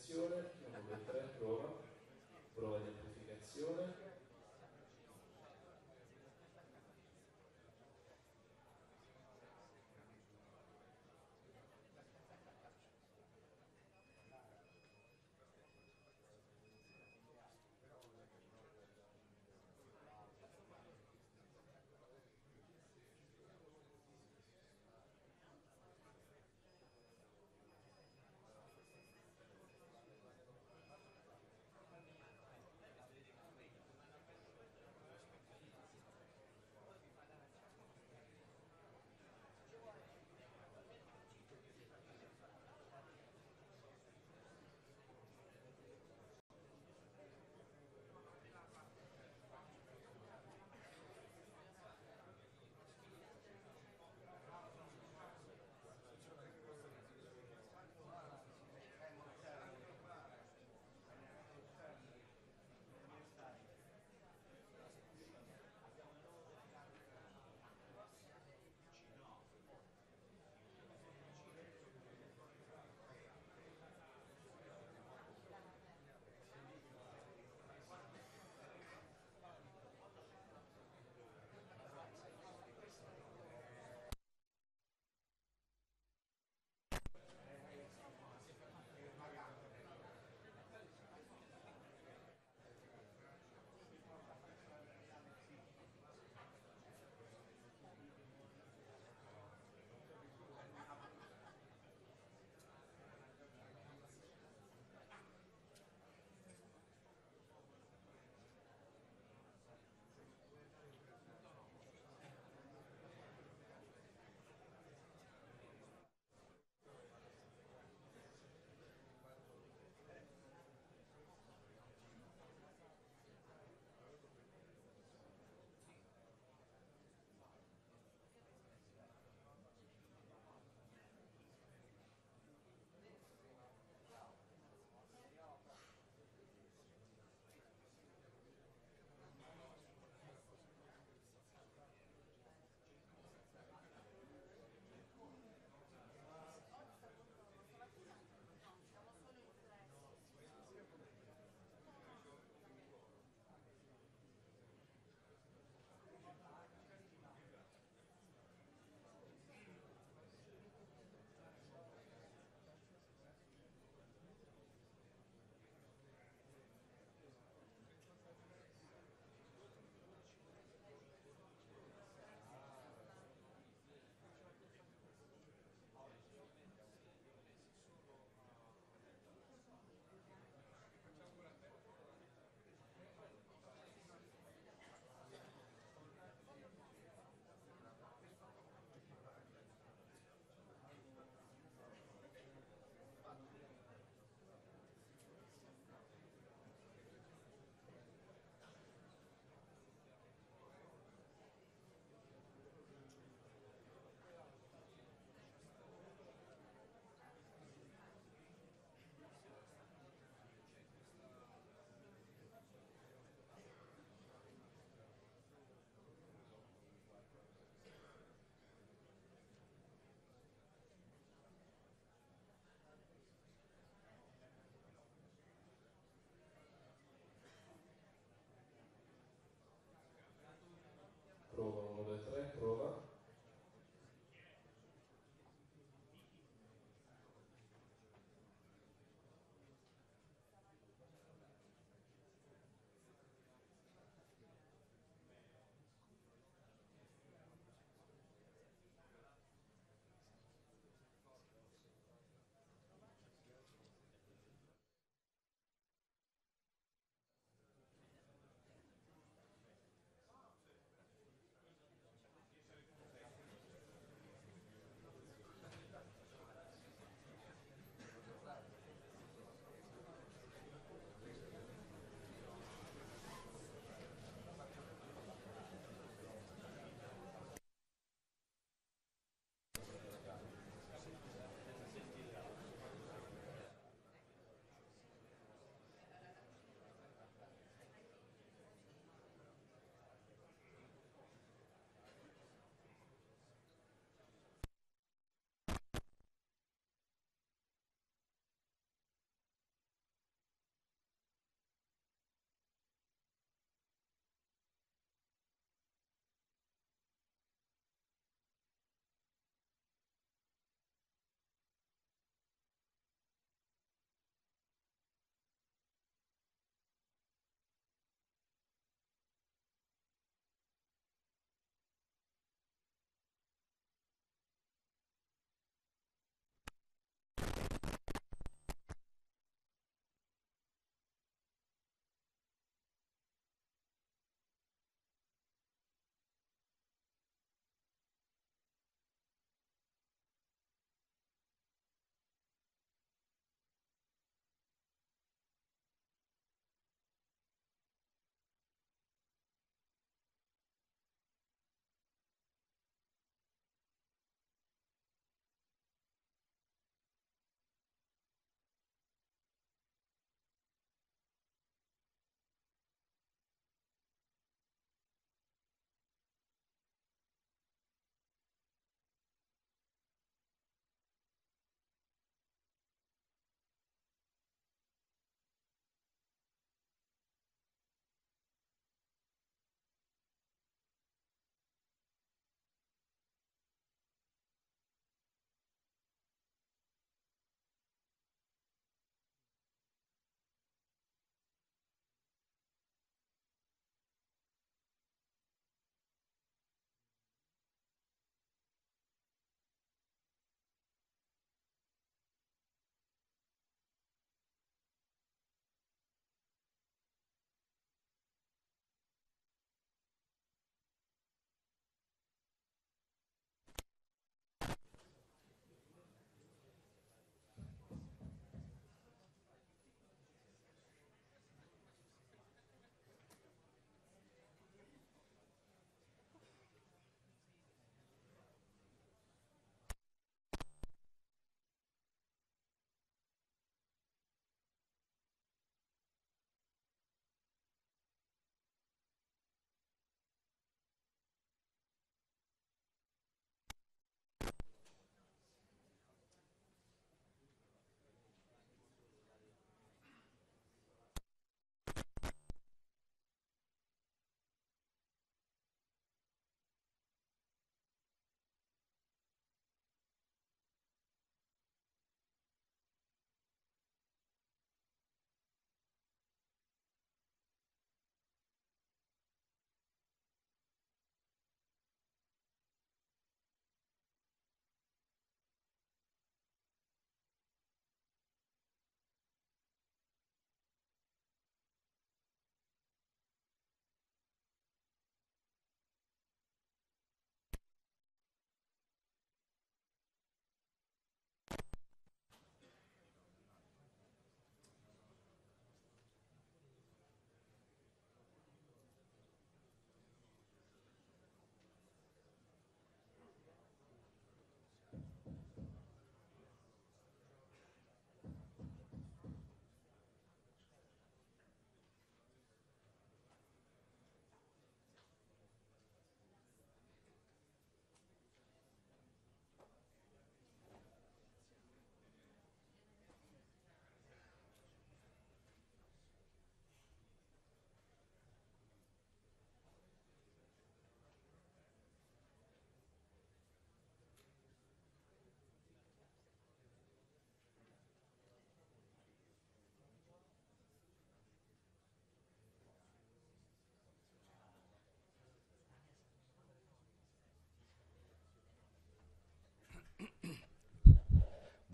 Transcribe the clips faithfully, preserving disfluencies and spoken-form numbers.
amplificazione, uno, due, tre, prova, prova di amplificazione.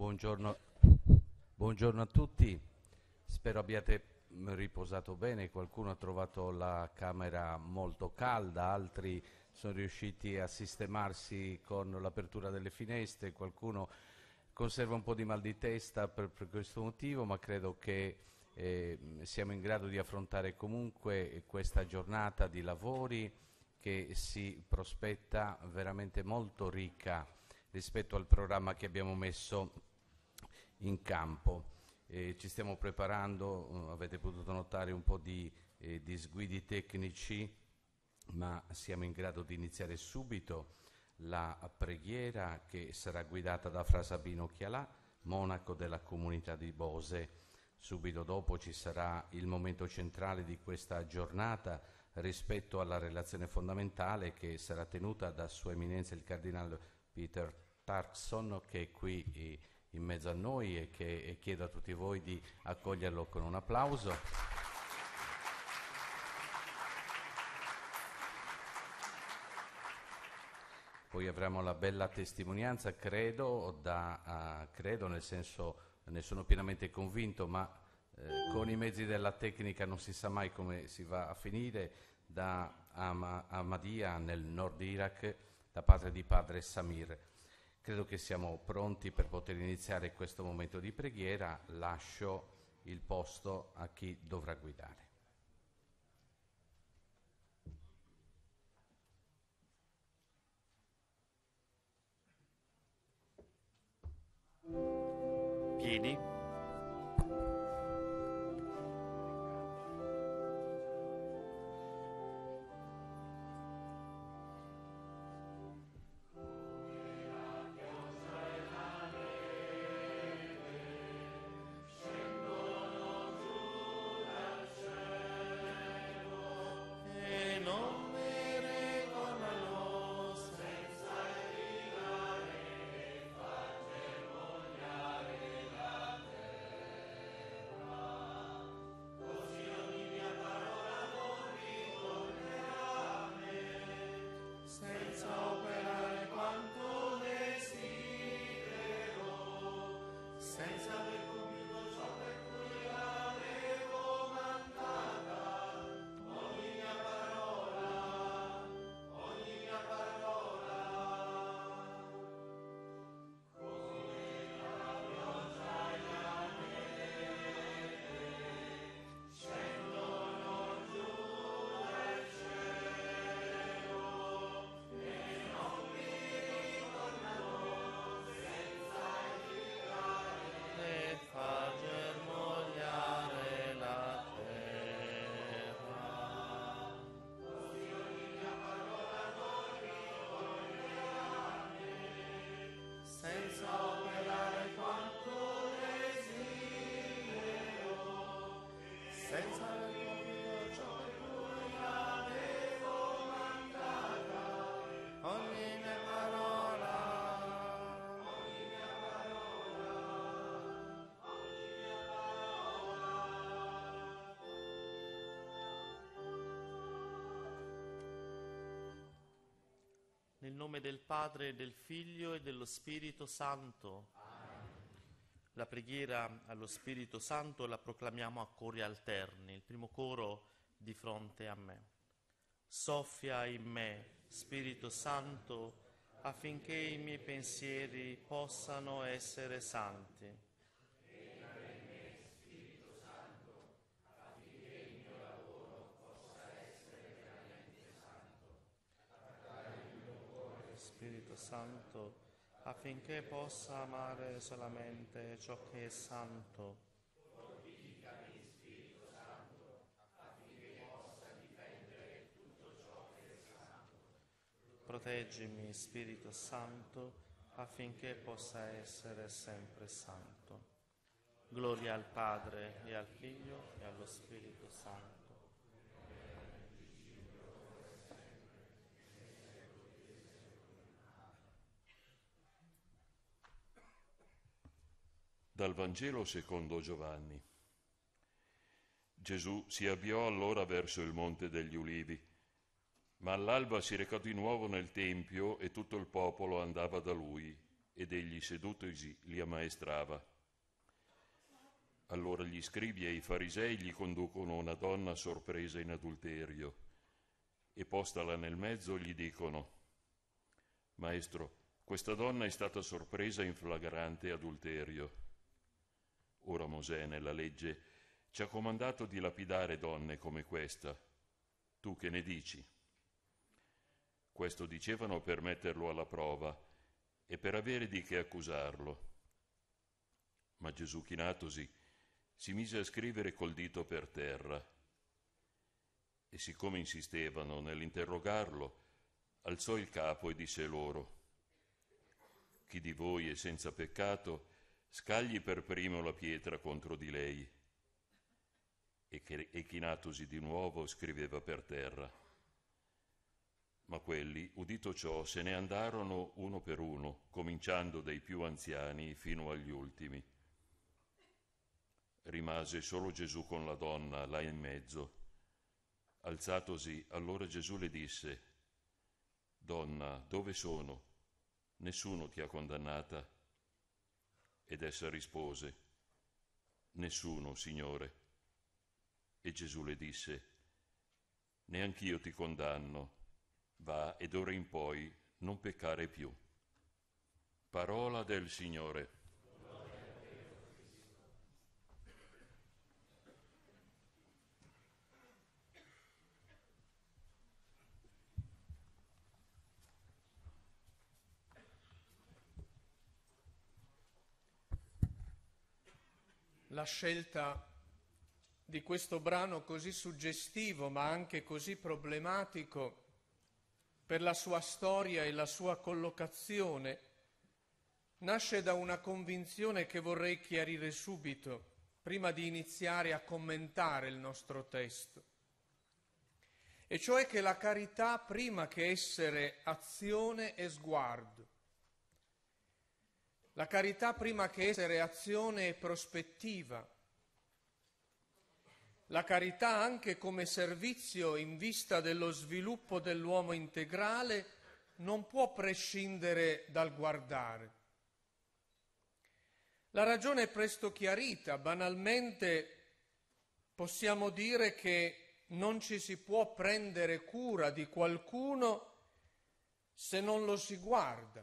Buongiorno, buongiorno a tutti, spero abbiate riposato bene. Qualcuno ha trovato la camera molto calda, altri sono riusciti a sistemarsi con l'apertura delle finestre, qualcuno conserva un po' di mal di testa per, per questo motivo, ma credo che eh, siamo in grado di affrontare comunque questa giornata di lavori che si prospetta veramente molto ricca rispetto al programma che abbiamo messo in campo. Eh, ci stiamo preparando, uh, avete potuto notare un po' di eh, disguidi tecnici, ma siamo in grado di iniziare subito la preghiera che sarà guidata da Fra Sabino Chialà, monaco della comunità di Bose. Subito dopo ci sarà il momento centrale di questa giornata rispetto alla relazione fondamentale che sarà tenuta da Sua Eminenza il Cardinale Peter Turkson, che è qui eh, in mezzo a noi e che e chiedo a tutti voi di accoglierlo con un applauso. Poi avremo la bella testimonianza, credo, da, uh, credo nel senso, ne sono pienamente convinto, ma eh, con i mezzi della tecnica non si sa mai come si va a finire, da Ama, Ahmadiyya nel nord Iraq, da parte di padre Samir. Credo che siamo pronti per poter iniziare questo momento di preghiera. Lascio il posto a chi dovrà guidare. Piedi. Nel nome del Padre, del Figlio e dello Spirito Santo. Amen. La preghiera allo Spirito Santo la proclamiamo a cori alterni. Il primo coro di fronte a me. Soffia in me, Spirito Santo, affinché i miei pensieri possano essere santi. Spirito Santo, affinché possa amare solamente ciò che è santo. Fortificami, Spirito Santo, affinché possa difendere tutto ciò che è santo. Proteggimi, Spirito Santo, affinché possa essere sempre santo. Gloria al Padre, e al Figlio, e allo Spirito Santo. Dal Vangelo secondo Giovanni. Gesù si avviò allora verso il Monte degli Ulivi, ma all'alba si recò di nuovo nel Tempio e tutto il popolo andava da lui ed egli sedutosi li ammaestrava. Allora gli scribi e i farisei gli conducono una donna sorpresa in adulterio e postala nel mezzo gli dicono: Maestro, questa donna è stata sorpresa in flagrante adulterio. Ora Mosè nella legge ci ha comandato di lapidare donne come questa. Tu che ne dici? Questo dicevano per metterlo alla prova e per avere di che accusarlo. Ma Gesù, chinatosi, si mise a scrivere col dito per terra e, siccome insistevano nell'interrogarlo, alzò il capo e disse loro: Chi di voi è senza peccato, scagli per primo la pietra contro di lei. E, che, e chinatosi di nuovo scriveva per terra. Ma quelli, udito ciò, se ne andarono uno per uno, cominciando dai più anziani fino agli ultimi. Rimase solo Gesù con la donna là in mezzo. Alzatosi, allora Gesù le disse: Donna, dove sono? Nessuno ti ha condannata? Ed essa rispose: Nessuno, Signore. E Gesù le disse: Neanch'io ti condanno. Va e d'ora in poi non peccare più. Parola del Signore. La scelta di questo brano così suggestivo ma anche così problematico per la sua storia e la sua collocazione nasce da una convinzione che vorrei chiarire subito prima di iniziare a commentare il nostro testo, e cioè che la carità, prima che essere azione, è sguardo. La carità, prima che essere azione, è prospettiva. La carità, anche come servizio in vista dello sviluppo dell'uomo integrale, non può prescindere dal guardare. La ragione è presto chiarita. Banalmente possiamo dire che non ci si può prendere cura di qualcuno se non lo si guarda.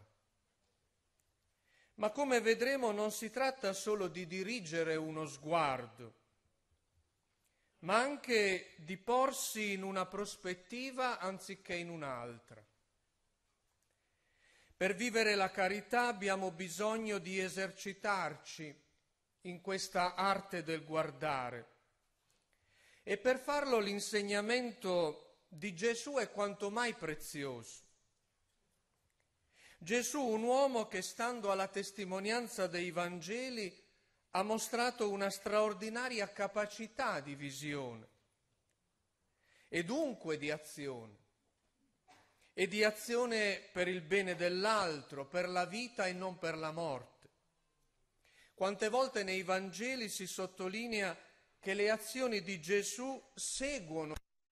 Ma come vedremo non si tratta solo di dirigere uno sguardo, ma anche di porsi in una prospettiva anziché in un'altra. Per vivere la carità abbiamo bisogno di esercitarci in questa arte del guardare, e per farlo l'insegnamento di Gesù è quanto mai prezioso. Gesù, un uomo che, stando alla testimonianza dei Vangeli, ha mostrato una straordinaria capacità di visione e dunque di azione, e di azione per il bene dell'altro, per la vita e non per la morte. Quante volte nei Vangeli si sottolinea che le azioni di Gesù seguono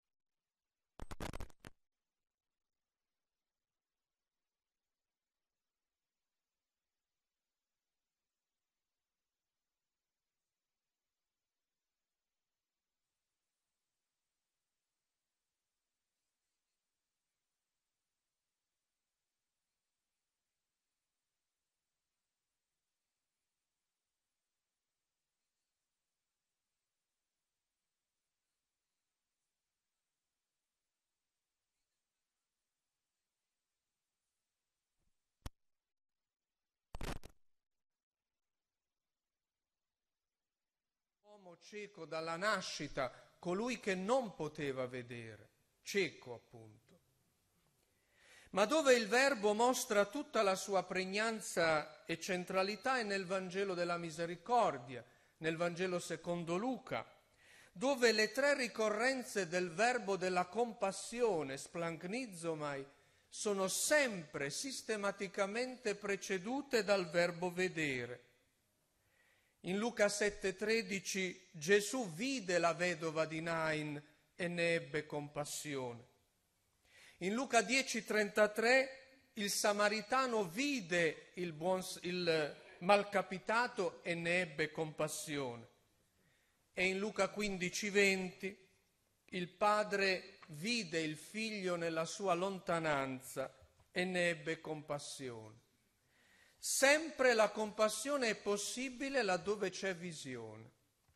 l'uomo cieco dalla nascita, colui che non poteva vedere, cieco appunto. Ma dove il Verbo mostra tutta la sua pregnanza e centralità è nel Vangelo della Misericordia, nel Vangelo secondo Luca, dove le tre ricorrenze del Verbo della compassione, splanchnizomai, sono sempre sistematicamente precedute dal verbo vedere. In Luca sette tredici Gesù vide la vedova di Nain e ne ebbe compassione. In Luca dieci trentatré il Samaritano vide il, buon, il malcapitato e ne ebbe compassione. E in Luca quindici venti il padre vide il figlio nella sua lontananza e ne ebbe compassione. Sempre la compassione è possibile laddove c'è visione.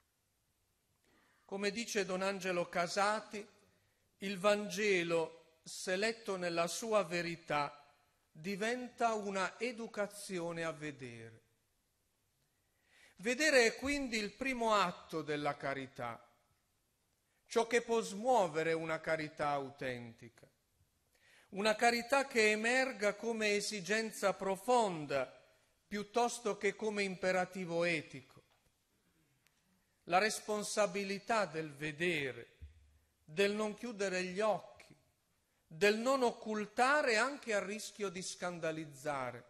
Come dice Don Angelo Casati, il Vangelo, se letto nella sua verità, diventa una educazione a vedere. Vedere è quindi il primo atto della carità, ciò che può smuovere una carità autentica, una carità che emerga come esigenza profonda piuttosto che come imperativo etico. La responsabilità del vedere, del non chiudere gli occhi, del non occultare anche a rischio di scandalizzare.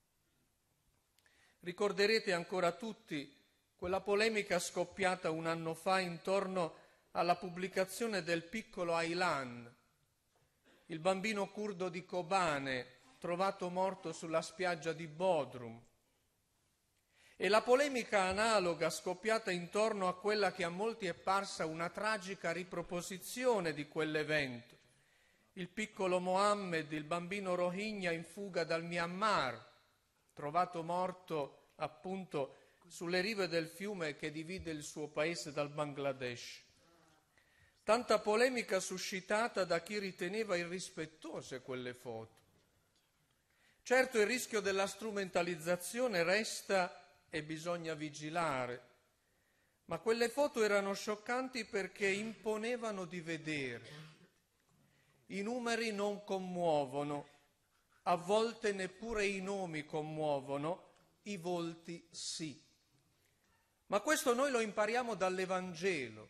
Ricorderete ancora tutti quella polemica scoppiata un anno fa intorno alla pubblicazione del piccolo Aylan, il bambino curdo di Kobane trovato morto sulla spiaggia di Bodrum. E la polemica analoga scoppiata intorno a quella che a molti è parsa una tragica riproposizione di quell'evento, il piccolo Mohammed, il bambino Rohingya in fuga dal Myanmar, trovato morto appunto sulle rive del fiume che divide il suo paese dal Bangladesh. Tanta polemica suscitata da chi riteneva irrispettose quelle foto. Certo, il rischio della strumentalizzazione resta e bisogna vigilare, ma quelle foto erano scioccanti perché imponevano di vedere. I numeri non commuovono, a volte neppure i nomi commuovono, i volti sì. Ma questo noi lo impariamo dall'Evangelo.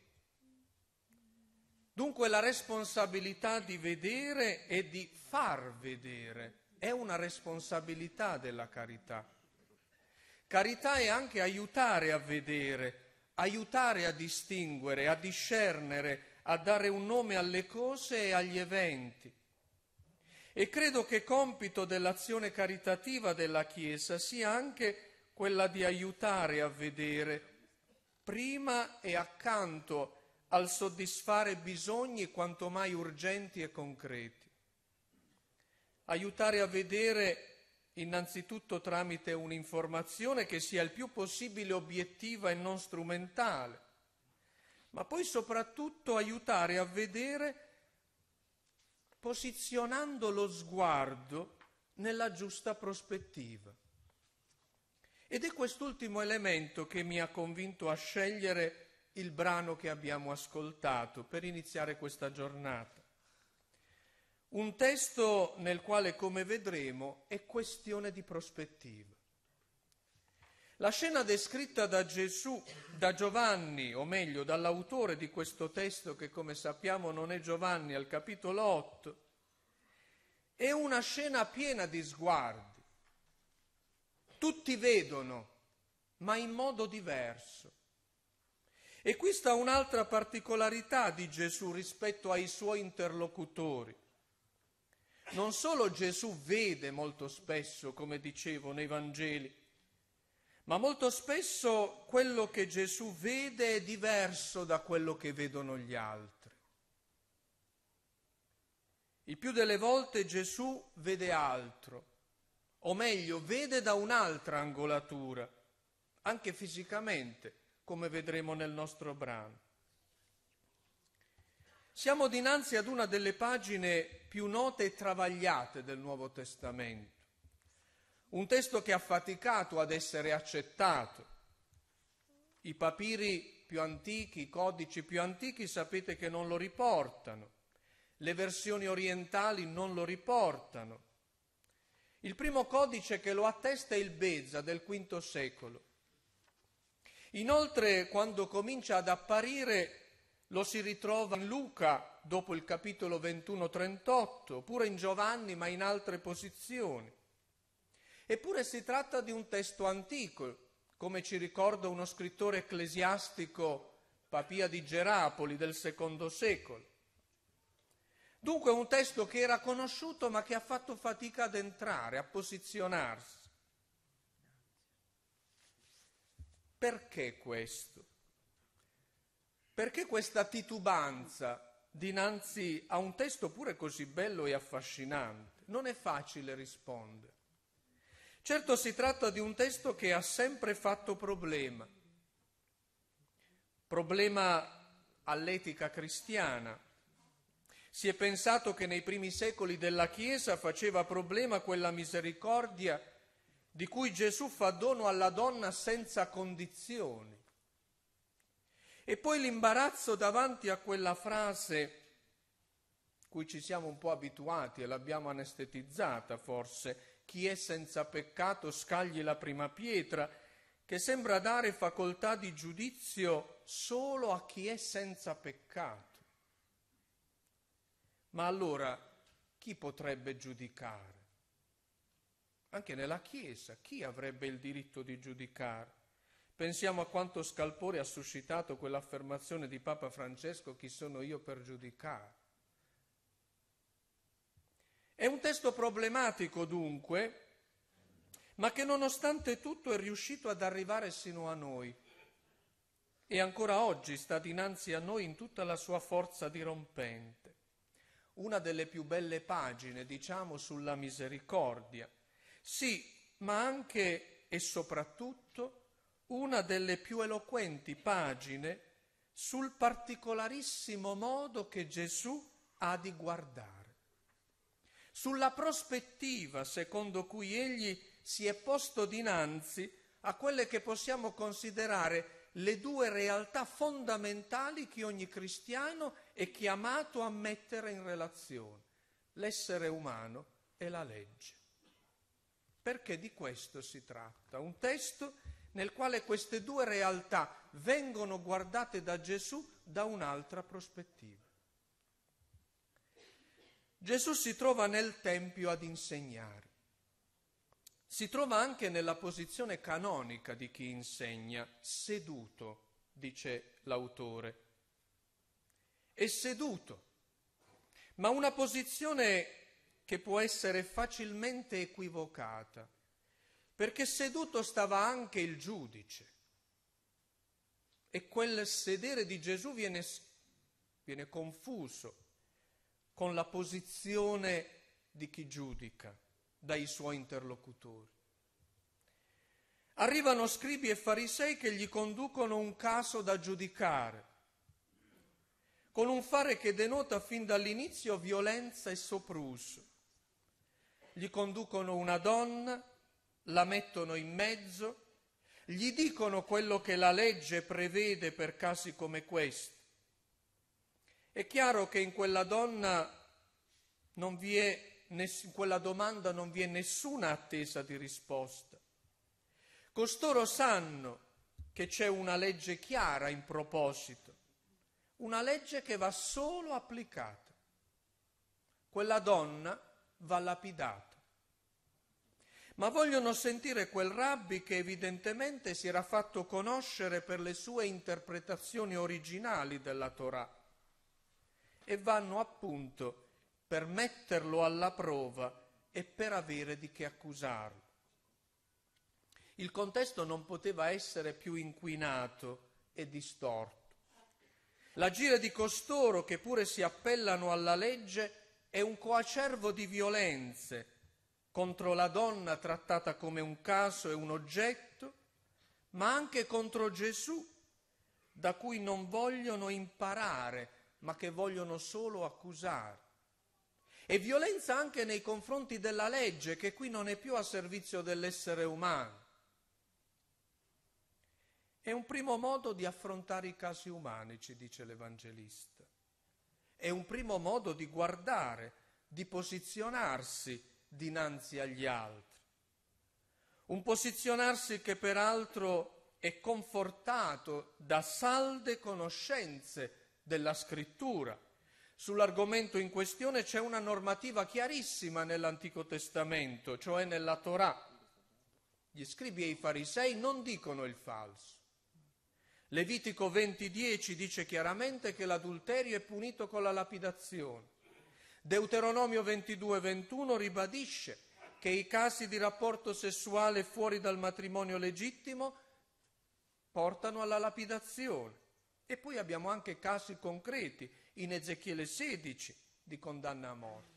Dunque la responsabilità di vedere e di far vedere è una responsabilità della carità. Carità è anche aiutare a vedere, aiutare a distinguere, a discernere, a dare un nome alle cose e agli eventi. E credo che compito dell'azione caritativa della Chiesa sia anche quella di aiutare a vedere, prima e accanto al soddisfare bisogni quanto mai urgenti e concreti. Aiutare a vedere innanzitutto tramite un'informazione che sia il più possibile obiettiva e non strumentale, ma poi soprattutto aiutare a vedere posizionando lo sguardo nella giusta prospettiva. Ed è quest'ultimo elemento che mi ha convinto a scegliere il brano che abbiamo ascoltato per iniziare questa giornata. Un testo nel quale, come vedremo, è questione di prospettiva. La scena descritta da Gesù, da Giovanni, o meglio dall'autore di questo testo, che come sappiamo non è Giovanni, al capitolo otto, è una scena piena di sguardi. Tutti vedono, ma in modo diverso. E qui sta un'altra particolarità di Gesù rispetto ai suoi interlocutori. Non solo Gesù vede molto spesso, come dicevo nei Vangeli, ma molto spesso quello che Gesù vede è diverso da quello che vedono gli altri. Il più delle volte Gesù vede altro, o meglio, vede da un'altra angolatura, anche fisicamente, come vedremo nel nostro brano. Siamo dinanzi ad una delle pagine più note e travagliate del Nuovo Testamento, un testo che ha faticato ad essere accettato. I papiri più antichi, i codici più antichi sapete che non lo riportano, le versioni orientali non lo riportano. Il primo codice che lo attesta è il Beza del quinto secolo. Inoltre, quando comincia ad apparire, lo si ritrova in Luca dopo il capitolo ventuno trentotto, oppure in Giovanni, ma in altre posizioni. Eppure si tratta di un testo antico, come ci ricorda uno scrittore ecclesiastico, Papia di Gerapoli, del secondo secolo. Dunque un testo che era conosciuto ma che ha fatto fatica ad entrare, a posizionarsi. Perché questo? Perché questa titubanza dinanzi a un testo pure così bello e affascinante? Non è facile rispondere. Certo si tratta di un testo che ha sempre fatto problema. Problema all'etica cristiana. Si è pensato che nei primi secoli della Chiesa faceva problema quella misericordia di cui Gesù fa dono alla donna senza condizioni. E poi l'imbarazzo davanti a quella frase, cui ci siamo un po' abituati e l'abbiamo anestetizzata forse, chi è senza peccato scagli la prima pietra, che sembra dare facoltà di giudizio solo a chi è senza peccato. Ma allora chi potrebbe giudicare? Anche nella Chiesa, chi avrebbe il diritto di giudicare? Pensiamo a quanto scalpore ha suscitato quell'affermazione di Papa Francesco: chi sono io per giudicare? È un testo problematico dunque, ma che nonostante tutto è riuscito ad arrivare sino a noi e ancora oggi sta dinanzi a noi in tutta la sua forza dirompente. Una delle più belle pagine, diciamo, sulla misericordia. Sì, ma anche e soprattutto una delle più eloquenti pagine sul particolarissimo modo che Gesù ha di guardare, sulla prospettiva secondo cui egli si è posto dinanzi a quelle che possiamo considerare le due realtà fondamentali che ogni cristiano è chiamato a mettere in relazione, l'essere umano e la legge. Perché di questo si tratta, un testo nel quale queste due realtà vengono guardate da Gesù da un'altra prospettiva. Gesù si trova nel Tempio ad insegnare. Si trova anche nella posizione canonica di chi insegna, seduto, dice l'autore. È seduto, ma una posizione che può essere facilmente equivocata, perché seduto stava anche il giudice. E quel sedere di Gesù viene, viene confuso con la posizione di chi giudica dai suoi interlocutori. Arrivano scribi e farisei che gli conducono un caso da giudicare, con un fare che denota fin dall'inizio violenza e sopruso. Gli conducono una donna, la mettono in mezzo, gli dicono quello che la legge prevede per casi come questi. È chiaro che in quella donna non vi è in quella domanda non vi è nessuna attesa di risposta. Costoro sanno che c'è una legge chiara in proposito, una legge che va solo applicata. Quella donna va lapidata. Ma vogliono sentire quel rabbi che evidentemente si era fatto conoscere per le sue interpretazioni originali della Torah e vanno appunto per metterlo alla prova e per avere di che accusarlo. Il contesto non poteva essere più inquinato e distorto. L'agire di costoro, che pure si appellano alla legge, è un coacervo di violenze contro la donna trattata come un caso e un oggetto, ma anche contro Gesù, da cui non vogliono imparare, ma che vogliono solo accusare. E violenza anche nei confronti della legge, che qui non è più a servizio dell'essere umano. È un primo modo di affrontare i casi umani, ci dice l'Evangelista. È un primo modo di guardare, di posizionarsi dinanzi agli altri. Un posizionarsi che peraltro è confortato da salde conoscenze della Scrittura. Sull'argomento in questione c'è una normativa chiarissima nell'Antico Testamento, cioè nella Torah. Gli scribi e i farisei non dicono il falso. Levitico venti dieci dice chiaramente che l'adulterio è punito con la lapidazione. Deuteronomio ventidue ventuno ribadisce che i casi di rapporto sessuale fuori dal matrimonio legittimo portano alla lapidazione. E poi abbiamo anche casi concreti in Ezechiele sedici di condanna a morte.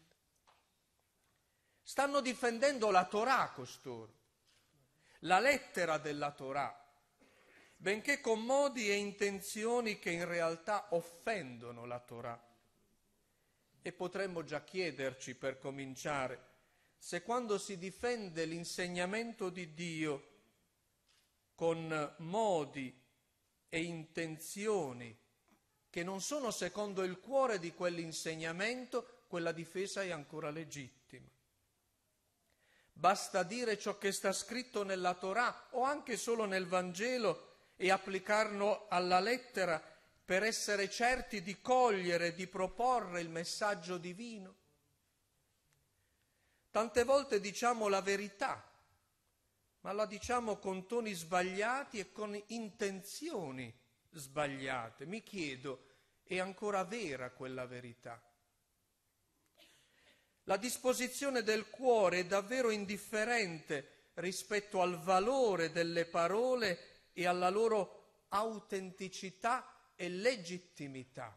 Stanno difendendo la Torah costoro, la lettera della Torah, benché con modi e intenzioni che in realtà offendono la Torah. E potremmo già chiederci, per cominciare, se quando si difende l'insegnamento di Dio con modi e intenzioni che non sono secondo il cuore di quell'insegnamento, quella difesa è ancora legittima. Basta dire ciò che sta scritto nella Torah o anche solo nel Vangelo e applicarlo alla lettera per essere certi di cogliere, di proporre il messaggio divino. Tante volte diciamo la verità, ma la diciamo con toni sbagliati e con intenzioni sbagliate. Mi chiedo, è ancora vera quella verità? La disposizione del cuore è davvero indifferente rispetto al valore delle parole e alla loro autenticità e legittimità.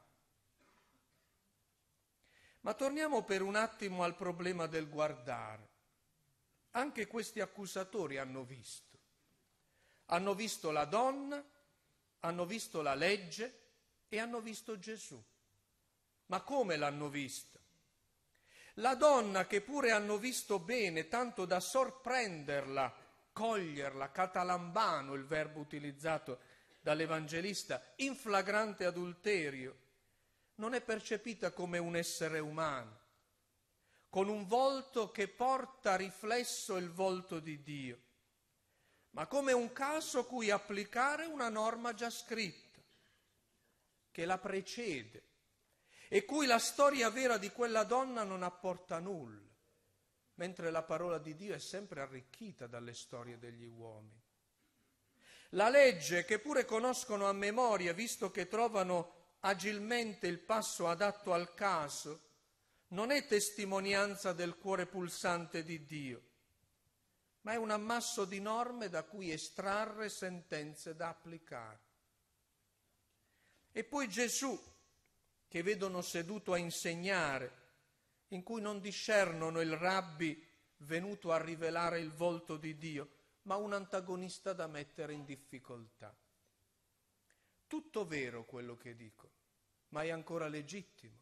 Ma torniamo per un attimo al problema del guardare. Anche questi accusatori hanno visto. Hanno visto la donna, hanno visto la legge e hanno visto Gesù. Ma come l'hanno vista? La donna, che pure hanno visto bene, tanto da sorprenderla, coglierla, catalambano, il verbo utilizzato dall'Evangelista, in flagrante adulterio, non è percepita come un essere umano, con un volto che porta riflesso il volto di Dio, ma come un caso cui applicare una norma già scritta, che la precede e cui la storia vera di quella donna non apporta nulla, mentre la parola di Dio è sempre arricchita dalle storie degli uomini. La legge, che pure conoscono a memoria, visto che trovano agilmente il passo adatto al caso, non è testimonianza del cuore pulsante di Dio, ma è un ammasso di norme da cui estrarre sentenze da applicare. E poi Gesù, che vedono seduto a insegnare, in cui non discernono il rabbi venuto a rivelare il volto di Dio, ma un antagonista da mettere in difficoltà. Tutto vero quello che dico, ma è ancora legittimo.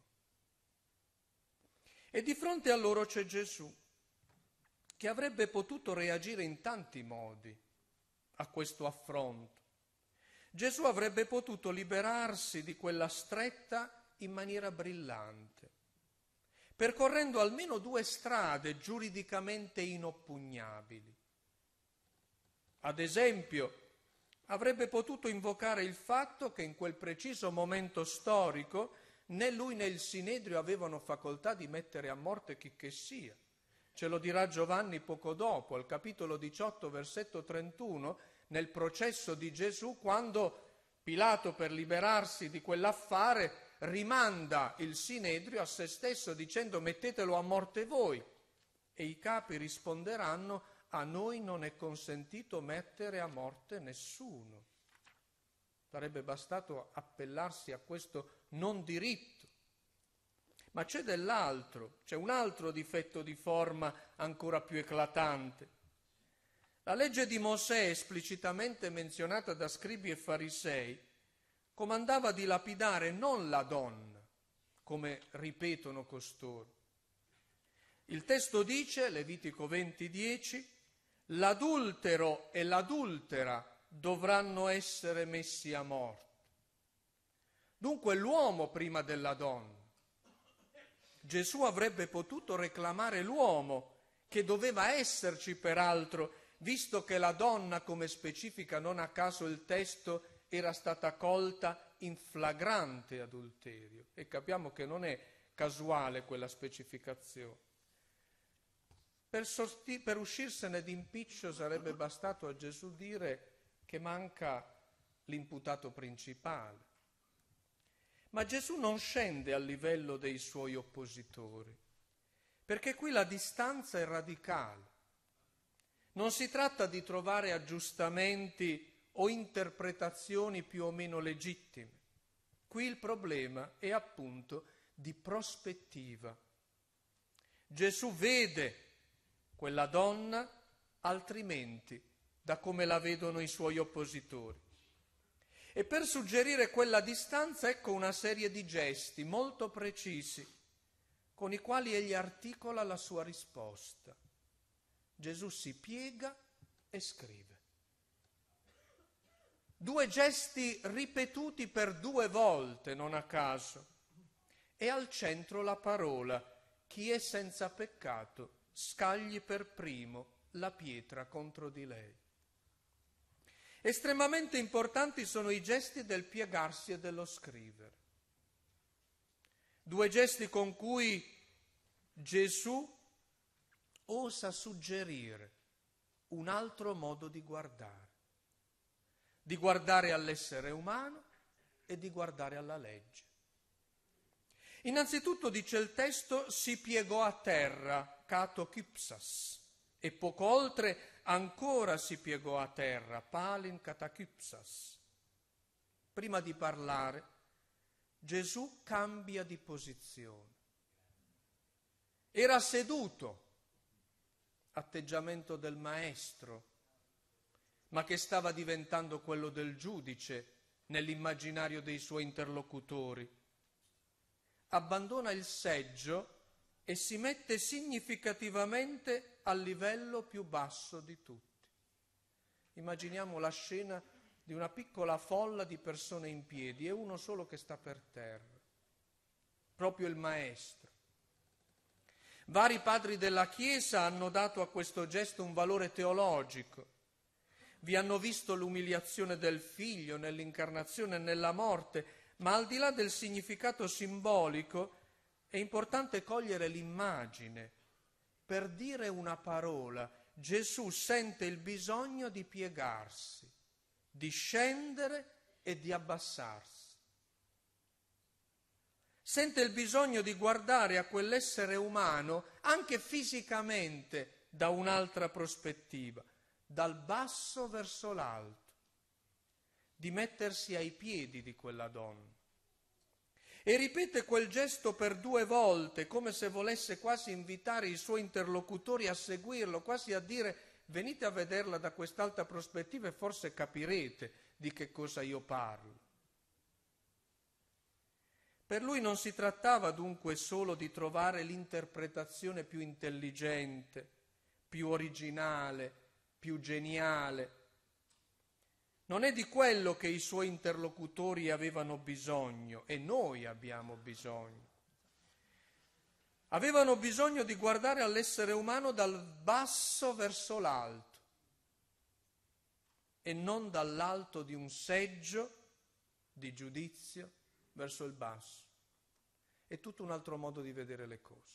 E di fronte a loro c'è Gesù, che avrebbe potuto reagire in tanti modi a questo affronto. Gesù avrebbe potuto liberarsi di quella stretta in maniera brillante, percorrendo almeno due strade giuridicamente inoppugnabili. Ad esempio, avrebbe potuto invocare il fatto che in quel preciso momento storico né lui né il Sinedrio avevano facoltà di mettere a morte chi che sia. Ce lo dirà Giovanni poco dopo, al capitolo diciotto, versetto trentuno, nel processo di Gesù, quando Pilato, per liberarsi di quell'affare, rimanda il Sinedrio a se stesso dicendo: mettetelo a morte voi. E i capi risponderanno: a noi non è consentito mettere a morte nessuno. Sarebbe bastato appellarsi a questo non diritto. Ma c'è dell'altro, c'è un altro difetto di forma ancora più eclatante. La legge di Mosè, esplicitamente menzionata da scribi e farisei, comandava di lapidare non la donna, come ripetono costoro. Il testo dice, Levitico venti dieci, l'adultero e l'adultera dovranno essere messi a morte. Dunque l'uomo prima della donna. Gesù avrebbe potuto reclamare l'uomo, che doveva esserci peraltro, visto che la donna, come specifica non a caso il testo, era stata colta in flagrante adulterio. E capiamo che non è casuale quella specificazione. Per, sosti- per uscirsene d'impiccio sarebbe bastato a Gesù dire che manca l'imputato principale. Ma Gesù non scende al livello dei suoi oppositori, perché qui la distanza è radicale. Non si tratta di trovare aggiustamenti o interpretazioni più o meno legittime. Qui il problema è appunto di prospettiva. Gesù vede quella donna altrimenti da come la vedono i suoi oppositori. E per suggerire quella distanza ecco una serie di gesti molto precisi con i quali egli articola la sua risposta. Gesù si piega e scrive. Due gesti ripetuti per due volte, non a caso. E al centro la parola: chi è senza peccato scagli per primo la pietra contro di lei. Estremamente importanti sono i gesti del piegarsi e dello scrivere. Due gesti con cui Gesù osa suggerire un altro modo di guardare, di guardare all'essere umano e di guardare alla legge. Innanzitutto, dice il testo, si piegò a terra, kato kypsas, e poco oltre ancora si piegò a terra, palin katakypsas. Prima di parlare, Gesù cambia di posizione. Era seduto, atteggiamento del maestro, ma che stava diventando quello del giudice nell'immaginario dei suoi interlocutori. Abbandona il seggio e si mette significativamente al livello più basso di tutti. Immaginiamo la scena di una piccola folla di persone in piedi e uno solo che sta per terra, proprio il maestro. Vari padri della Chiesa hanno dato a questo gesto un valore teologico. Vi hanno visto l'umiliazione del Figlio nell'incarnazione e nella morte, ma al di là del significato simbolico è importante cogliere l'immagine. Per dire una parola, Gesù sente il bisogno di piegarsi, di scendere e di abbassarsi. Sente il bisogno di guardare a quell'essere umano anche fisicamente da un'altra prospettiva, dal basso verso l'alto, di mettersi ai piedi di quella donna. E ripete quel gesto per due volte, come se volesse quasi invitare i suoi interlocutori a seguirlo, quasi a dire: venite a vederla da quest'altra prospettiva e forse capirete di che cosa io parlo. Per lui non si trattava dunque solo di trovare l'interpretazione più intelligente, più originale, più geniale. Non è di quello che i suoi interlocutori avevano bisogno e noi abbiamo bisogno. Avevano bisogno di guardare all'essere umano dal basso verso l'alto e non dall'alto di un seggio di giudizio verso il basso. È tutto un altro modo di vedere le cose.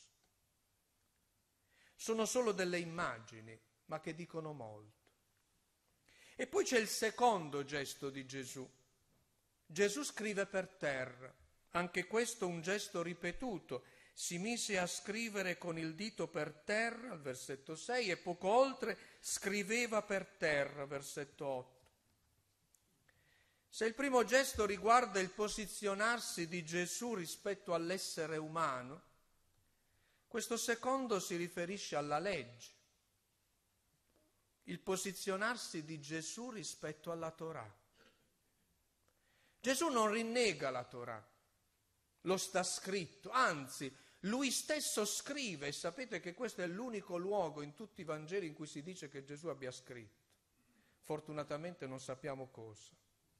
Sono solo delle immagini, ma che dicono molto. E poi c'è il secondo gesto di Gesù. Gesù scrive per terra, anche questo un gesto ripetuto. Si mise a scrivere con il dito per terra, al versetto sei, e poco oltre scriveva per terra, versetto otto. Se il primo gesto riguarda il posizionarsi di Gesù rispetto all'essere umano, questo secondo si riferisce alla legge. Il posizionarsi di Gesù rispetto alla Torah. Gesù non rinnega la Torah, lo sta scritto, anzi, lui stesso scrive, e sapete che questo è l'unico luogo in tutti i Vangeli in cui si dice che Gesù abbia scritto. Fortunatamente non sappiamo cosa.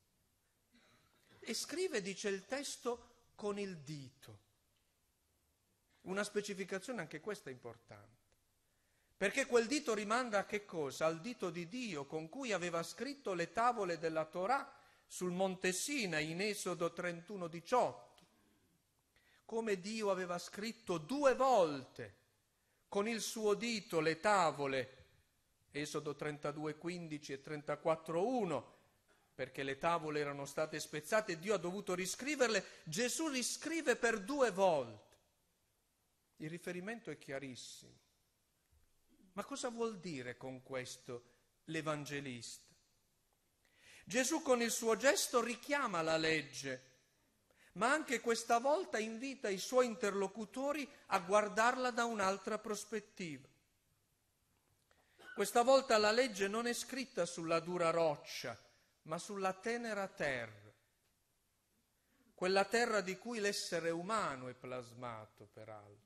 E scrive, dice il testo, con il dito. Una specificazione anche questa importante. Perché quel dito rimanda a che cosa? Al dito di Dio con cui aveva scritto le tavole della Torah sul Monte Sinai in Esodo trentuno diciotto. Come Dio aveva scritto due volte con il suo dito le tavole, Esodo trentadue quindici e trentaquattro uno, perché le tavole erano state spezzate e Dio ha dovuto riscriverle, Gesù riscrive per due volte. Il riferimento è chiarissimo. Ma cosa vuol dire con questo l'Evangelista? Gesù con il suo gesto richiama la legge, ma anche questa volta invita i suoi interlocutori a guardarla da un'altra prospettiva. Questa volta la legge non è scritta sulla dura roccia, ma sulla tenera terra, quella terra di cui l'essere umano è plasmato, peraltro.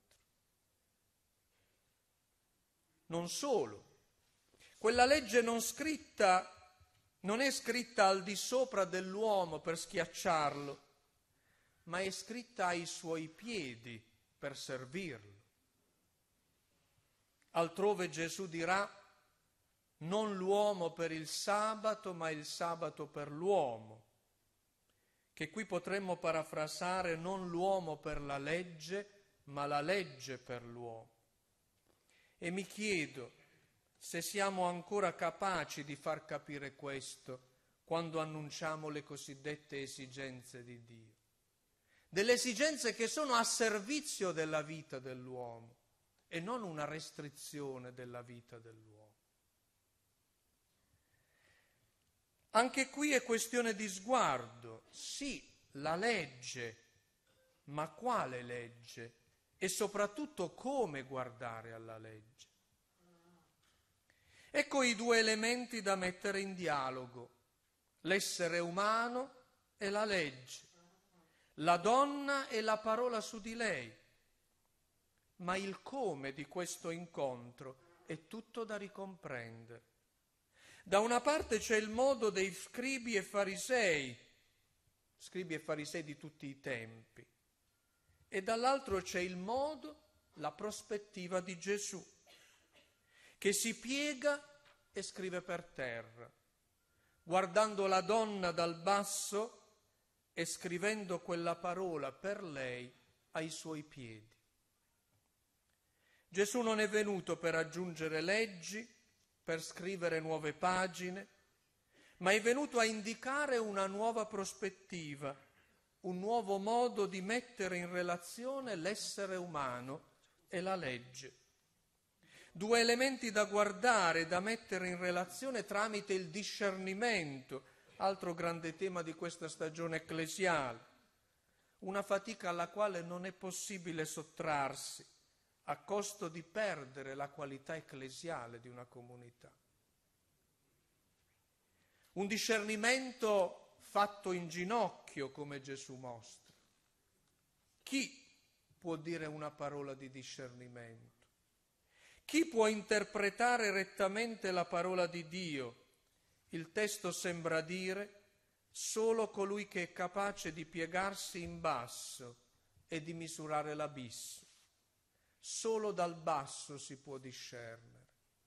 Non solo, quella legge non scritta non è scritta al di sopra dell'uomo per schiacciarlo, ma è scritta ai suoi piedi per servirlo. Altrove Gesù dirà: non l'uomo per il sabato, ma il sabato per l'uomo, che qui potremmo parafrasare: non l'uomo per la legge, ma la legge per l'uomo. E mi chiedo se siamo ancora capaci di far capire questo quando annunciamo le cosiddette esigenze di Dio. Delle esigenze che sono a servizio della vita dell'uomo e non una restrizione della vita dell'uomo. Anche qui è questione di sguardo. Sì, la legge, ma quale legge? E soprattutto come guardare alla legge. Ecco i due elementi da mettere in dialogo: l'essere umano e la legge, la donna e la parola su di lei. Ma il come di questo incontro è tutto da ricomprendere. Da una parte c'è il modo dei scribi e farisei, scribi e farisei di tutti i tempi, e dall'altro c'è il modo, la prospettiva di Gesù, che si piega e scrive per terra, guardando la donna dal basso e scrivendo quella parola per lei ai suoi piedi. Gesù non è venuto per aggiungere leggi, per scrivere nuove pagine, ma è venuto a indicare una nuova prospettiva, un nuovo modo di mettere in relazione l'essere umano e la legge. Due elementi da guardare, da mettere in relazione tramite il discernimento, altro grande tema di questa stagione ecclesiale, una fatica alla quale non è possibile sottrarsi, a costo di perdere la qualità ecclesiale di una comunità. Un discernimento fatto in ginocchio, come Gesù mostra. Chi può dire una parola di discernimento? Chi può interpretare rettamente la parola di Dio? Il testo sembra dire: solo colui che è capace di piegarsi in basso e di misurare l'abisso. Solo dal basso si può discernere.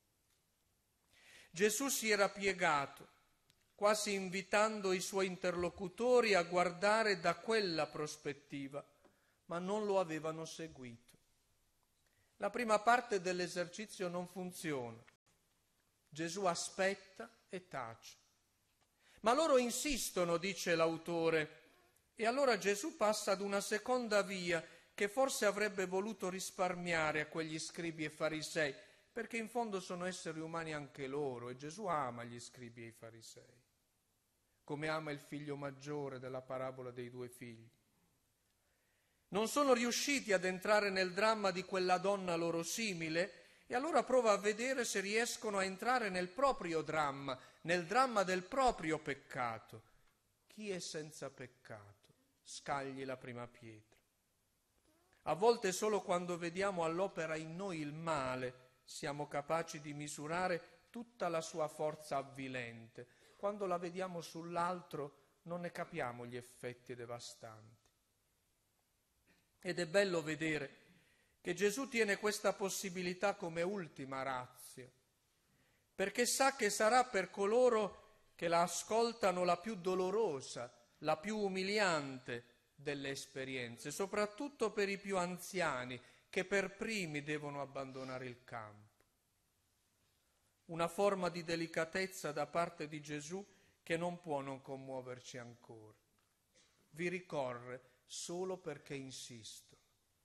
Gesù si era piegato, quasi invitando i suoi interlocutori a guardare da quella prospettiva, ma non lo avevano seguito. La prima parte dell'esercizio non funziona. Gesù aspetta e tace. Ma loro insistono, dice l'autore, e allora Gesù passa ad una seconda via che forse avrebbe voluto risparmiare a quegli scribi e farisei, perché in fondo sono esseri umani anche loro, e Gesù ama gli scribi e i farisei, come ama il figlio maggiore della parabola dei due figli. Non sono riusciti ad entrare nel dramma di quella donna loro simile, e allora prova a vedere se riescono a entrare nel proprio dramma, nel dramma del proprio peccato. Chi è senza peccato? Scagli la prima pietra. A volte solo quando vediamo all'opera in noi il male siamo capaci di misurare tutta la sua forza avvilente. Quando la vediamo sull'altro non ne capiamo gli effetti devastanti. Ed è bello vedere che Gesù tiene questa possibilità come ultima ratio, perché sa che sarà per coloro che la ascoltano la più dolorosa, la più umiliante delle esperienze, soprattutto per i più anziani, che per primi devono abbandonare il campo. Una forma di delicatezza da parte di Gesù che non può non commuoverci ancora. Vi ricorre solo perché insisto.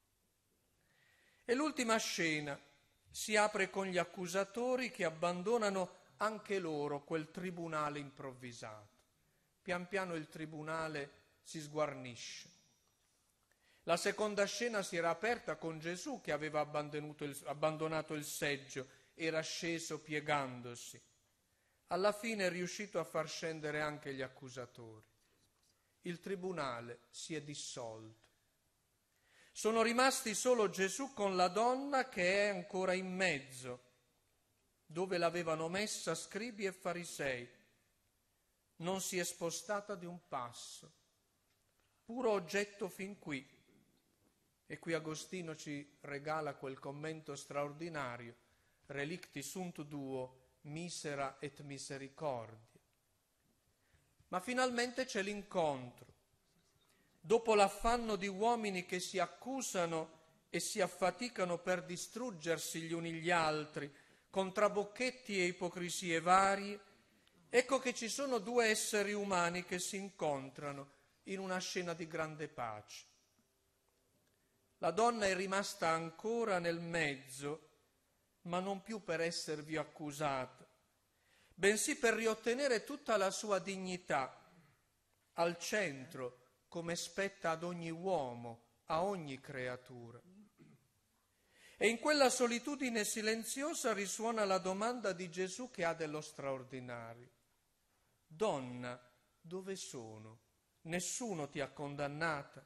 E l'ultima scena si apre con gli accusatori che abbandonano anche loro quel tribunale improvvisato. Pian piano il tribunale si sguarnisce. La seconda scena si era aperta con Gesù che aveva abbandonato il, abbandonato il seggio, era sceso piegandosi. Alla fine è riuscito a far scendere anche gli accusatori. Il tribunale si è dissolto. Sono rimasti solo Gesù con la donna che è ancora in mezzo, dove l'avevano messa scribi e farisei. Non si è spostata di un passo, puro oggetto fin qui. E qui Agostino ci regala quel commento straordinario, relicti sunt duo, misera et misericordia. Ma finalmente c'è l'incontro. Dopo l'affanno di uomini che si accusano e si affaticano per distruggersi gli uni gli altri, con trabocchetti e ipocrisie varie, ecco che ci sono due esseri umani che si incontrano in una scena di grande pace. La donna è rimasta ancora nel mezzo, ma non più per esservi accusata, bensì per riottenere tutta la sua dignità al centro, come spetta ad ogni uomo, a ogni creatura. E in quella solitudine silenziosa risuona la domanda di Gesù che ha dello straordinario. Donna, dove sono? Nessuno ti ha condannata?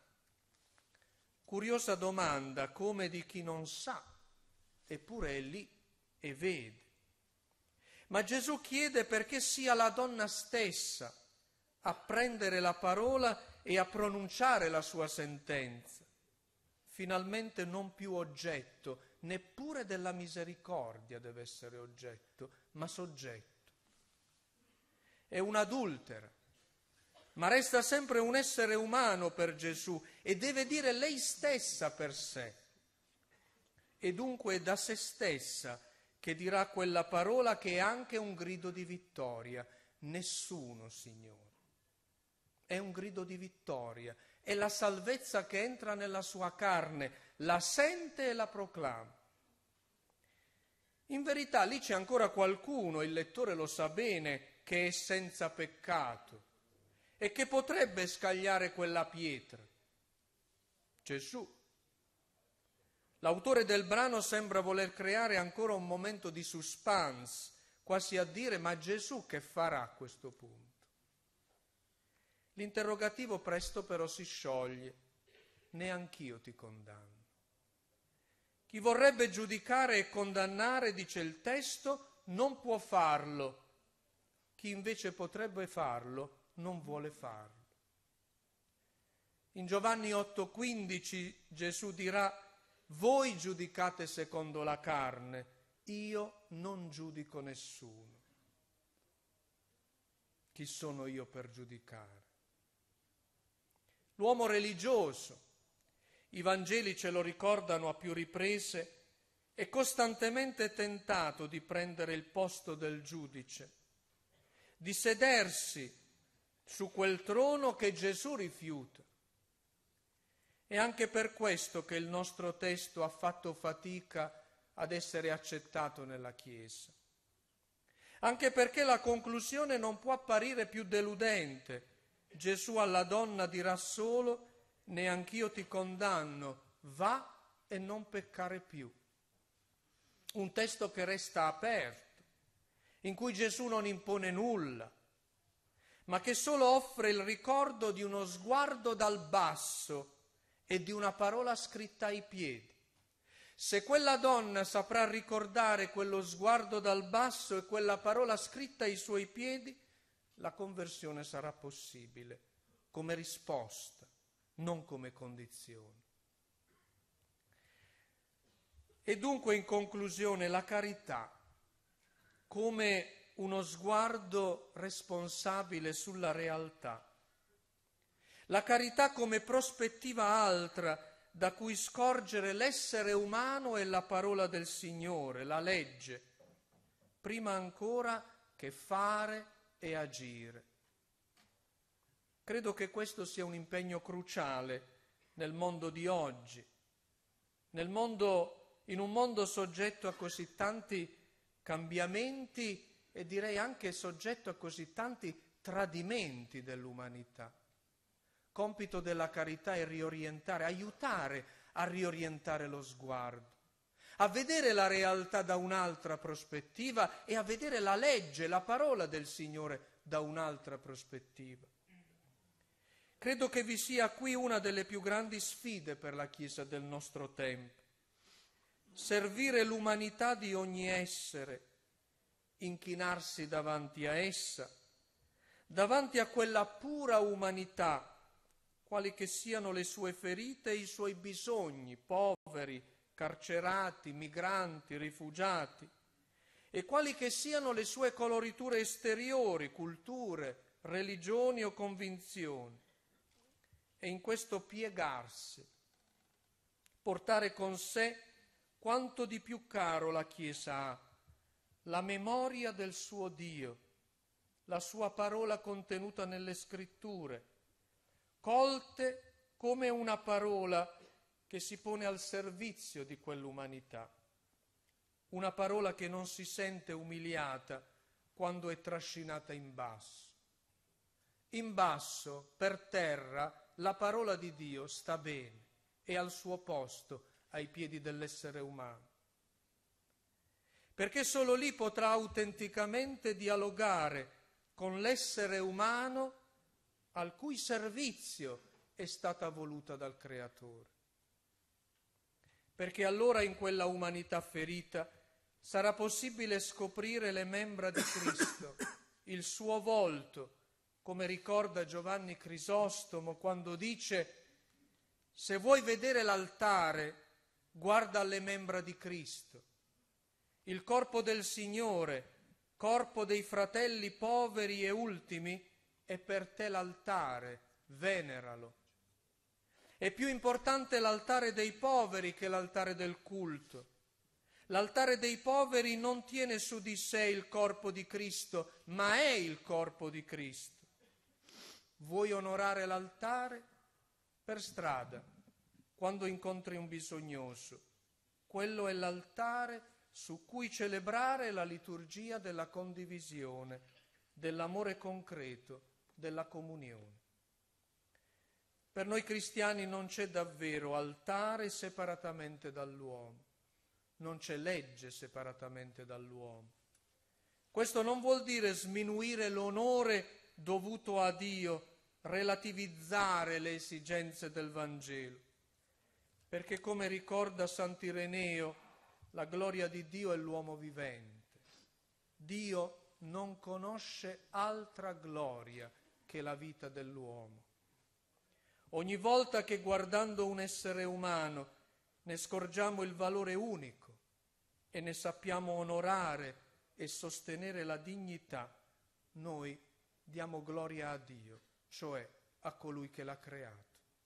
Curiosa domanda, come di chi non sa, eppure è lì e vede. Ma Gesù chiede perché sia la donna stessa a prendere la parola e a pronunciare la sua sentenza, finalmente non più oggetto, neppure della misericordia deve essere oggetto, ma soggetto. È un'adultera, ma resta sempre un essere umano per Gesù e deve dire lei stessa per sé. E dunque è da se stessa che dirà quella parola che è anche un grido di vittoria. Nessuno, Signore. È un grido di vittoria, è la salvezza che entra nella sua carne, la sente e la proclama. In verità lì c'è ancora qualcuno, il lettore lo sa bene, che è senza peccato e che potrebbe scagliare quella pietra. Gesù. L'autore del brano sembra voler creare ancora un momento di suspense, quasi a dire: ma Gesù che farà a questo punto? L'interrogativo presto però si scioglie: neanch'io ti condanno. Chi vorrebbe giudicare e condannare, dice il testo, non può farlo. Chi invece potrebbe farlo, non vuole farlo. In Giovanni otto quindici Gesù dirà: voi giudicate secondo la carne, io non giudico nessuno. Chi sono io per giudicare? L'uomo religioso, i Vangeli ce lo ricordano a più riprese, è costantemente tentato di prendere il posto del giudice, di sedersi su quel trono che Gesù rifiuta. È anche per questo che il nostro testo ha fatto fatica ad essere accettato nella Chiesa. Anche perché la conclusione non può apparire più deludente. Gesù alla donna dirà solo: neanch'io ti condanno, va e non peccare più. Un testo che resta aperto, in cui Gesù non impone nulla, ma che solo offre il ricordo di uno sguardo dal basso e di una parola scritta ai piedi. Se quella donna saprà ricordare quello sguardo dal basso e quella parola scritta ai suoi piedi, la conversione sarà possibile come risposta, non come condizione. E dunque, in conclusione, la carità come uno sguardo responsabile sulla realtà, la carità come prospettiva altra da cui scorgere l'essere umano e la parola del Signore, la legge, prima ancora che fare e agire. Credo che questo sia un impegno cruciale nel mondo di oggi, nel mondo, in un mondo soggetto a così tanti cambiamenti e direi anche soggetto a così tanti tradimenti dell'umanità. Compito della carità è riorientare, aiutare a riorientare lo sguardo, a vedere la realtà da un'altra prospettiva e a vedere la legge, la parola del Signore da un'altra prospettiva. Credo che vi sia qui una delle più grandi sfide per la Chiesa del nostro tempo. Servire l'umanità di ogni essere, inchinarsi davanti a essa, davanti a quella pura umanità, quali che siano le sue ferite e i suoi bisogni, poveri, carcerati, migranti, rifugiati, e quali che siano le sue coloriture esteriori, culture, religioni o convinzioni. E in questo piegarsi, portare con sé quanto di più caro la Chiesa ha, la memoria del suo Dio, la sua parola contenuta nelle Scritture, colte come una parola che si pone al servizio di quell'umanità, una parola che non si sente umiliata quando è trascinata in basso. In basso, per terra, la parola di Dio sta bene, è al suo posto ai piedi dell'essere umano, perché solo lì potrà autenticamente dialogare con l'essere umano al cui servizio è stata voluta dal Creatore. Perché allora in quella umanità ferita sarà possibile scoprire le membra di Cristo, il suo volto, come ricorda Giovanni Crisostomo quando dice: se vuoi vedere l'altare, guarda alle membra di Cristo. Il corpo del Signore, corpo dei fratelli poveri e ultimi, è per te l'altare, veneralo. È più importante l'altare dei poveri che l'altare del culto. L'altare dei poveri non tiene su di sé il corpo di Cristo, ma è il corpo di Cristo. Vuoi onorare l'altare? Per strada, quando incontri un bisognoso. Quello è l'altare su cui celebrare la liturgia della condivisione, dell'amore concreto, della comunione. Per noi cristiani non c'è davvero altare separatamente dall'uomo, non c'è legge separatamente dall'uomo. Questo non vuol dire sminuire l'onore dovuto a Dio, relativizzare le esigenze del Vangelo, perché come ricorda Sant'Ireneo, la gloria di Dio è l'uomo vivente. Dio non conosce altra gloria che la vita dell'uomo. Ogni volta che guardando un essere umano ne scorgiamo il valore unico e ne sappiamo onorare e sostenere la dignità, noi diamo gloria a Dio, cioè a colui che l'ha creato.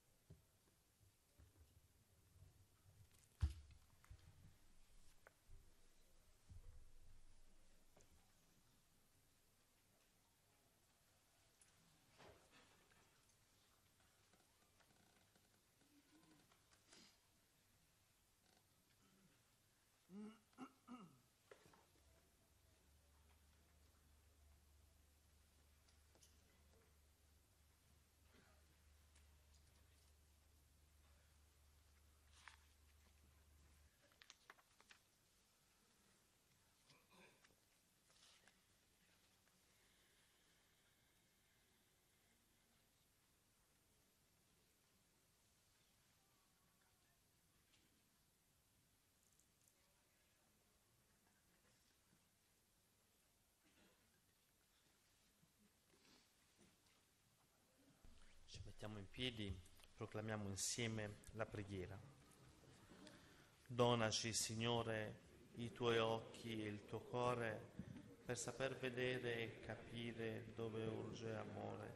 Ci mettiamo in piedi, proclamiamo insieme la preghiera. Donaci, Signore, i tuoi occhi e il tuo cuore per saper vedere e capire dove urge amore,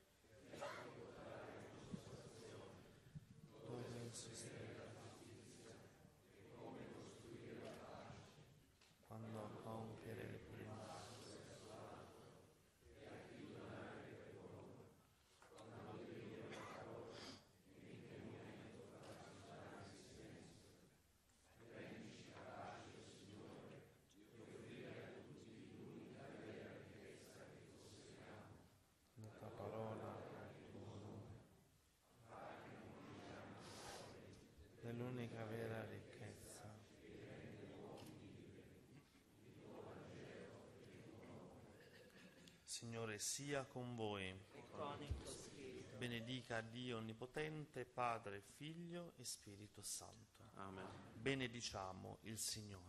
dove insistere la giustizia, come costruire la pace, quando compiere le prime cose e a chi donare il perdono, quando Signore sia con voi. Benedica Dio Onnipotente, Padre, Figlio e Spirito Santo. Amen. Benediciamo il Signore.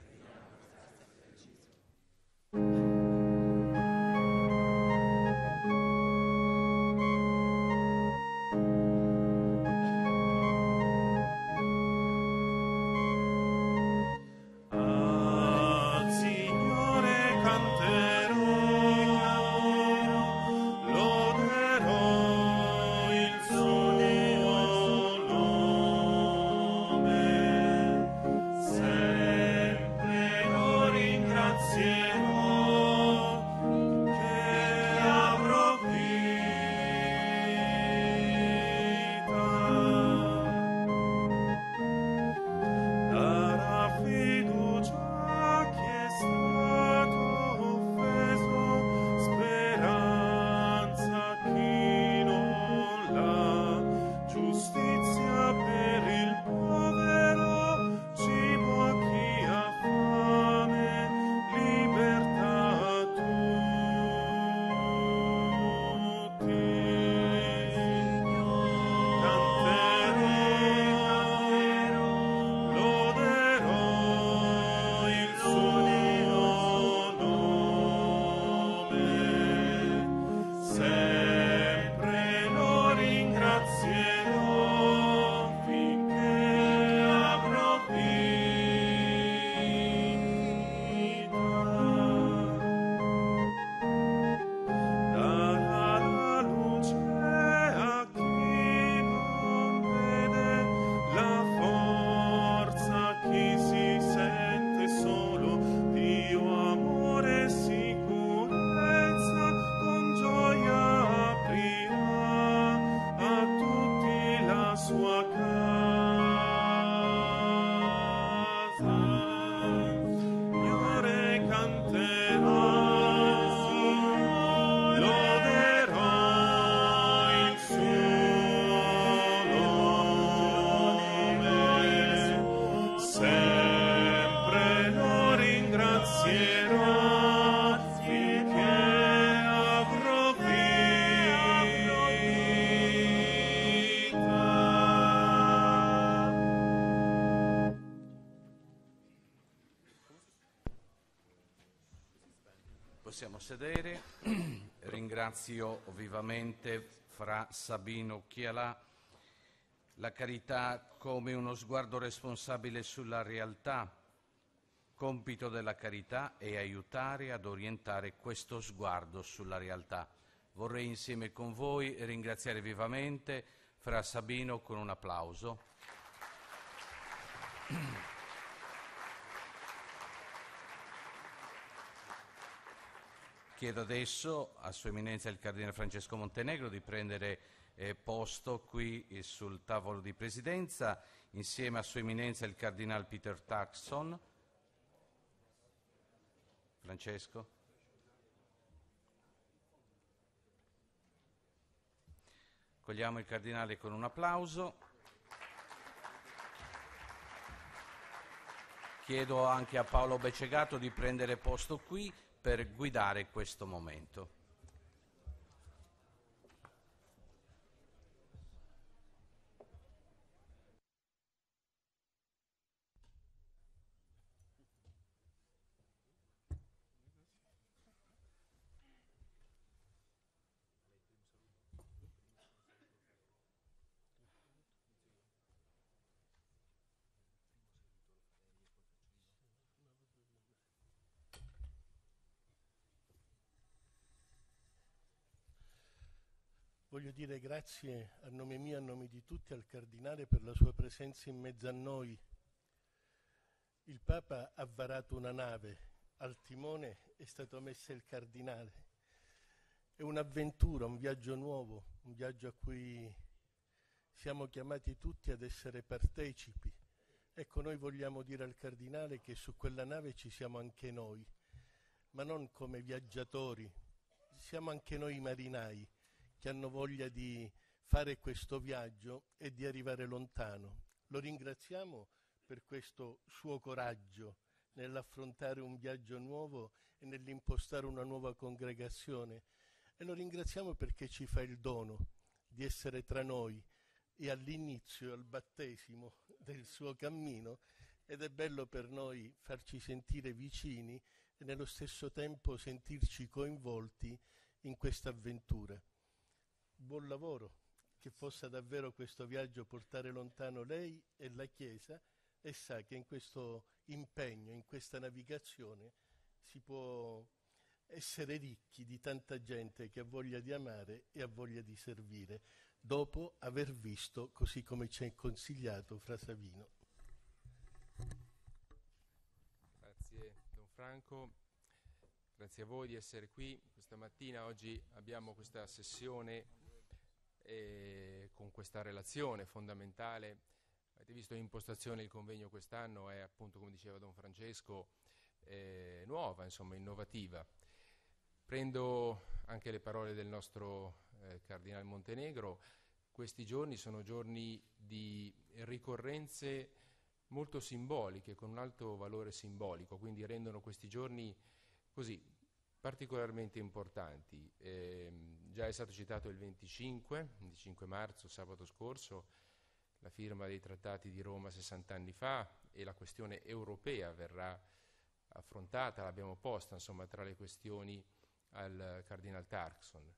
Possiamo sedere. Ringrazio vivamente Fra Sabino Chialà. La carità come uno sguardo responsabile sulla realtà. Compito della carità è aiutare ad orientare questo sguardo sulla realtà. Vorrei insieme con voi ringraziare vivamente Fra Sabino con un applauso. Chiedo adesso a Sua Eminenza il Cardinale Francesco Montenegro di prendere eh, posto qui eh, sul tavolo di presidenza insieme a Sua Eminenza il Cardinale Peter Turkson. Francesco. Accogliamo il Cardinale con un applauso. Chiedo anche a Paolo Beccegato di prendere posto qui per guidare questo momento. Voglio dire grazie a nome mio, a nome di tutti, al Cardinale per la sua presenza in mezzo a noi. Il Papa ha varato una nave, al timone è stato messo il Cardinale. È un'avventura, un viaggio nuovo, un viaggio a cui siamo chiamati tutti ad essere partecipi. Ecco, noi vogliamo dire al Cardinale che su quella nave ci siamo anche noi, ma non come viaggiatori, siamo anche noi marinai, che hanno voglia di fare questo viaggio e di arrivare lontano. Lo ringraziamo per questo suo coraggio nell'affrontare un viaggio nuovo e nell'impostare una nuova congregazione. E lo ringraziamo perché ci fa il dono di essere tra noi e all'inizio, al battesimo del suo cammino, ed è bello per noi farci sentire vicini e nello stesso tempo sentirci coinvolti in questa avventura. Buon lavoro, che possa davvero questo viaggio portare lontano lei e la Chiesa, e sa che in questo impegno, in questa navigazione, si può essere ricchi di tanta gente che ha voglia di amare e ha voglia di servire, dopo aver visto, così come ci ha consigliato Fra Savino. Grazie Don Franco, grazie a voi di essere qui questa mattina. Oggi abbiamo questa sessione eh, con questa relazione fondamentale. Avete visto l'impostazione del convegno quest'anno è appunto, come diceva Don Francesco, eh, nuova, insomma innovativa. Prendo anche le parole del nostro eh, Cardinale Montenegro. Questi giorni sono giorni di ricorrenze molto simboliche, con un alto valore simbolico, quindi rendono questi giorni così particolarmente importanti. Eh, già è stato citato il venticinque, venticinque marzo, sabato scorso, la firma dei trattati di Roma sessanta anni fa, e la questione europea verrà affrontata, l'abbiamo posta insomma tra le questioni al Cardinal Turkson.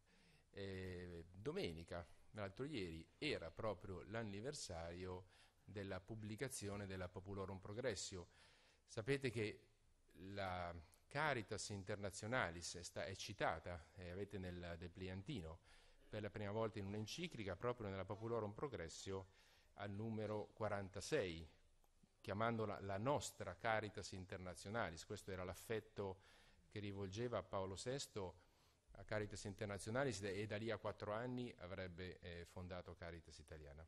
Eh, domenica, l'altro ieri, era proprio l'anniversario della pubblicazione della Populorum Progressio. Sapete che la Caritas Internationalis è, sta, è citata, eh, avete nel Depliantino, per la prima volta in un'enciclica proprio nella Populorum Progressio al numero quarantasei, chiamandola la nostra Caritas Internationalis. Questo era l'affetto che rivolgeva a Paolo sesto a Caritas Internationalis, e da lì a quattro anni avrebbe eh, fondato Caritas Italiana.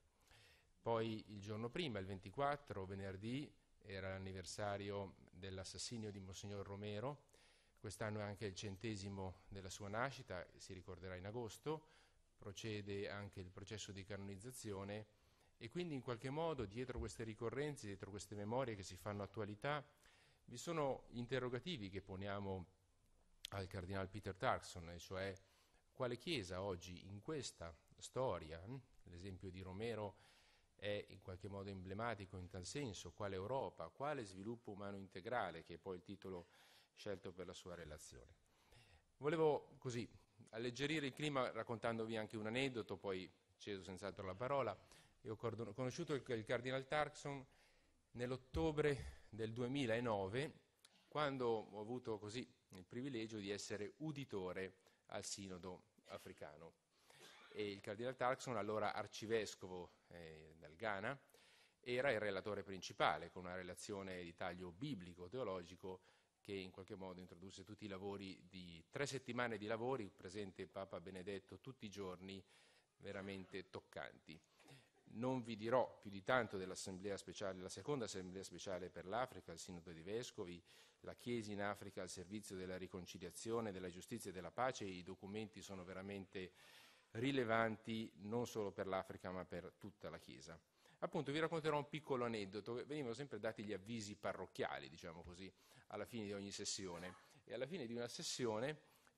Poi il giorno prima, il ventiquattro, venerdì, era l'anniversario dell'assassinio di Monsignor Romero. Quest'anno è anche il centesimo della sua nascita, si ricorderà in agosto. Procede anche il processo di canonizzazione, e quindi in qualche modo dietro queste ricorrenze, dietro queste memorie che si fanno attualità, vi sono interrogativi che poniamo al Cardinal Peter Turkson, e cioè quale Chiesa oggi in questa storia, hm? l'esempio di Romero è in qualche modo emblematico in tal senso, quale Europa, quale sviluppo umano integrale, che è poi il titolo scelto per la sua relazione. Volevo così alleggerire il clima raccontandovi anche un aneddoto, poi cedo senz'altro la parola. Io ho conosciuto il, il Cardinal Turkson nell'ottobre del duemilanove, quando ho avuto così il privilegio di essere uditore al Sinodo africano. E il Cardinal Turkson, allora arcivescovo eh, del Ghana, era il relatore principale, con una relazione di taglio biblico-teologico che in qualche modo introdusse tutti i lavori di tre settimane di lavori, presente Papa Benedetto tutti i giorni, veramente toccanti. Non vi dirò più di tanto dell'assemblea speciale, la seconda assemblea speciale per l'Africa, il Sinodo dei Vescovi, la Chiesa in Africa al servizio della riconciliazione, della giustizia e della pace. I documenti sono veramente rilevanti non solo per l'Africa ma per tutta la Chiesa. Appunto vi racconterò un piccolo aneddoto. Venivano sempre dati gli avvisi parrocchiali, diciamo così, alla fine di ogni sessione, e alla fine di una sessione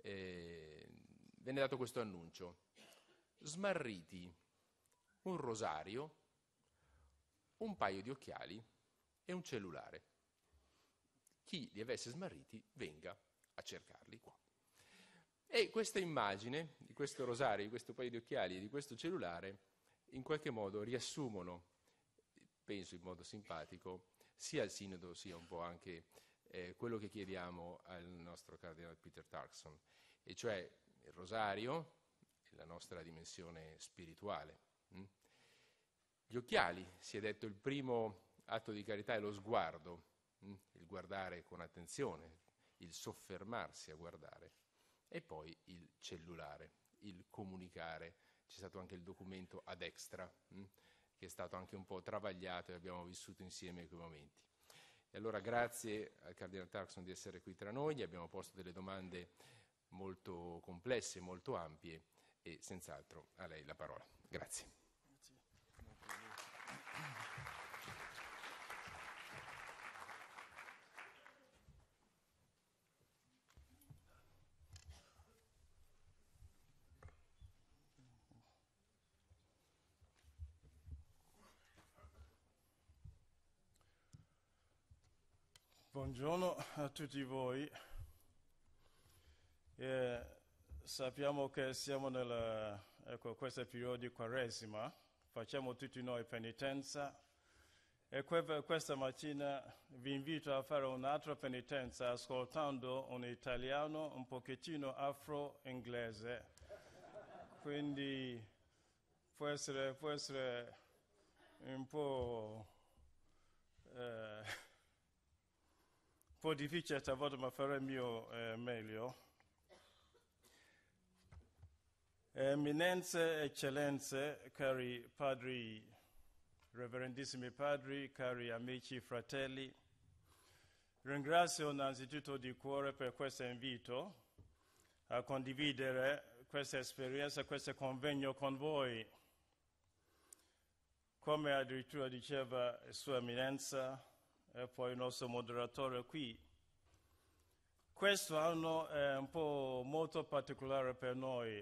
eh, venne dato questo annuncio: smarriti un rosario, un paio di occhiali e un cellulare. Chi li avesse smarriti venga a cercarli qua. E questa immagine di questo rosario, di questo paio di occhiali e di questo cellulare in qualche modo riassumono, penso in modo simpatico, sia il Sinodo sia un po' anche eh, quello che chiediamo al nostro Cardinal Peter Turkson, e cioè il rosario e la nostra dimensione spirituale. Gli occhiali, si è detto, il primo atto di carità è lo sguardo, il guardare con attenzione, il soffermarsi a guardare, e poi il cellulare, il comunicare. C'è stato anche il documento ad extra, che è stato anche un po' travagliato, e abbiamo vissuto insieme quei momenti. E allora grazie al Cardinal Turkson di essere qui tra noi, gli abbiamo posto delle domande molto complesse, molto ampie, e senz'altro a lei la parola. Grazie. Buongiorno a tutti voi. Eh, sappiamo che siamo nel ecco, questo periodo di Quaresima, facciamo tutti noi penitenza e que- questa mattina vi invito a fare un'altra penitenza ascoltando un italiano un pochettino afro-inglese, quindi può essere, può essere un po'... Eh, un po' difficile stavolta, ma farò il mio eh, meglio. Eminenze, eccellenze, cari padri, reverendissimi padri, cari amici, fratelli, ringrazio innanzitutto di cuore per questo invito a condividere questa esperienza, questo convegno con voi. Come addirittura diceva Sua Eminenza, e poi il nostro moderatore qui. Questo anno è un po' molto particolare per noi.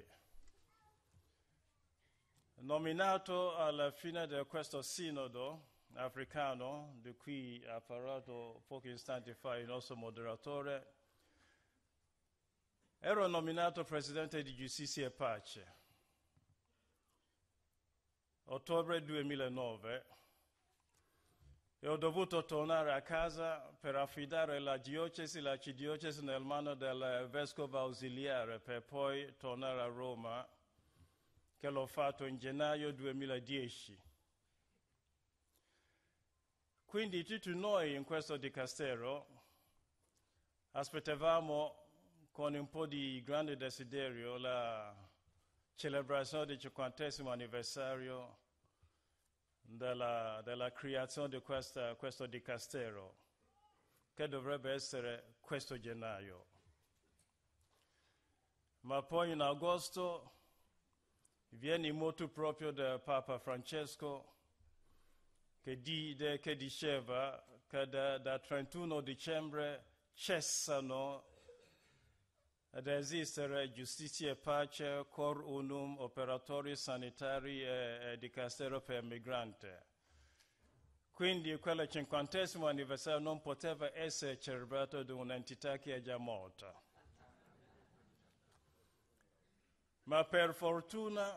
Nominato alla fine di questo sinodo africano, di cui ha parlato pochi istanti fa il nostro moderatore, ero nominato Presidente di Giustizia e Pace. Ottobre duemilanove. E ho dovuto tornare a casa per affidare la diocesi, l'arcidiocesi nel mano del vescovo ausiliare per poi tornare a Roma, che l'ho fatto in gennaio duemiladieci. Quindi tutti noi in questo dicastero aspettavamo con un po' di grande desiderio la celebrazione del cinquantesimo anniversario Della, della creazione di questa, questo dicastero, che dovrebbe essere questo gennaio. Ma poi in agosto viene il motu proprio del Papa Francesco che, di, de, che diceva che da, da trentuno dicembre cessano ad esistere giustizia e pace, cor unum, operatori sanitari e, e dicastero per migranti. Quindi quel cinquantesimo anniversario non poteva essere celebrato da un'entità che è già morta. Ma per fortuna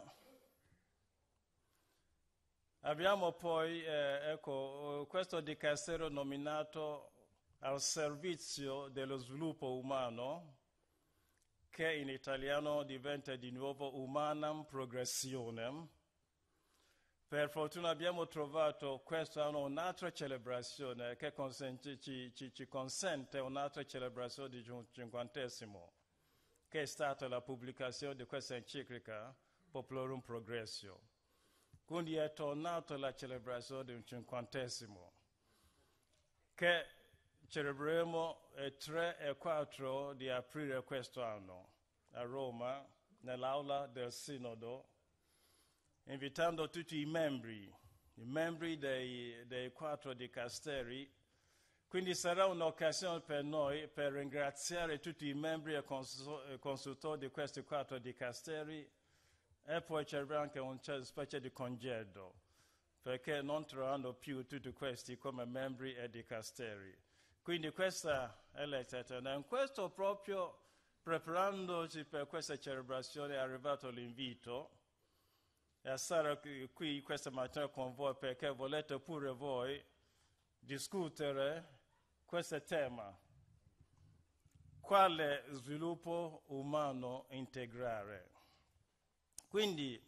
abbiamo poi eh, ecco, questo dicastero nominato al servizio dello sviluppo umano, che in italiano diventa di nuovo Humanam Progressionem. Per fortuna abbiamo trovato quest'anno un'altra celebrazione che consente, ci, ci, ci consente un'altra celebrazione di cinquantesimo, che è stata la pubblicazione di questa enciclica Populorum Progressio. Quindi è tornata la celebrazione di un cinquantesimo, che celebreremo il tre e quattro di aprile quest'anno a Roma, nell'aula del Sinodo, invitando tutti i membri, i membri dei, dei quattro dicasteri. Quindi sarà un'occasione per noi per ringraziare tutti i membri e consultori di questi quattro dicasteri e poi c'era anche una specie di congedo, perché non troveranno più tutti questi come membri e dicasteri. Quindi questa è l'eccezione. In questo proprio, preparandoci per questa celebrazione, è arrivato l'invito a stare qui questa mattina con voi perché volete pure voi discutere questo tema. Quale sviluppo umano integrare? Quindi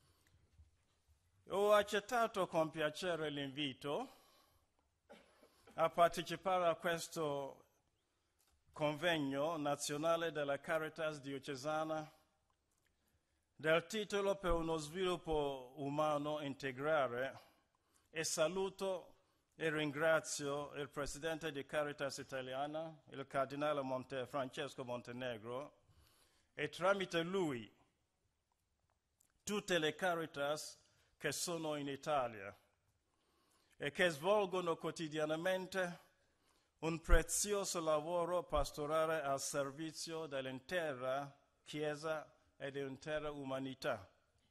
ho accettato con piacere l'invito a partecipare a questo convegno nazionale della Caritas diocesana del titolo per uno sviluppo umano integrare e saluto e ringrazio il presidente di Caritas Italiana, il cardinale Monte, Francesco Montenegro, e tramite lui tutte le Caritas che sono in Italia e che svolgono quotidianamente un prezioso lavoro pastorale al servizio dell'intera Chiesa e dell'intera umanità.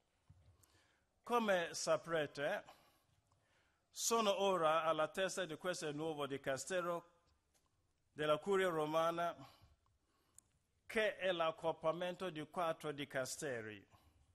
Come saprete, sono ora alla testa di questo nuovo dicastero della Curia Romana, che è l'accorpamento di quattro dicasteri.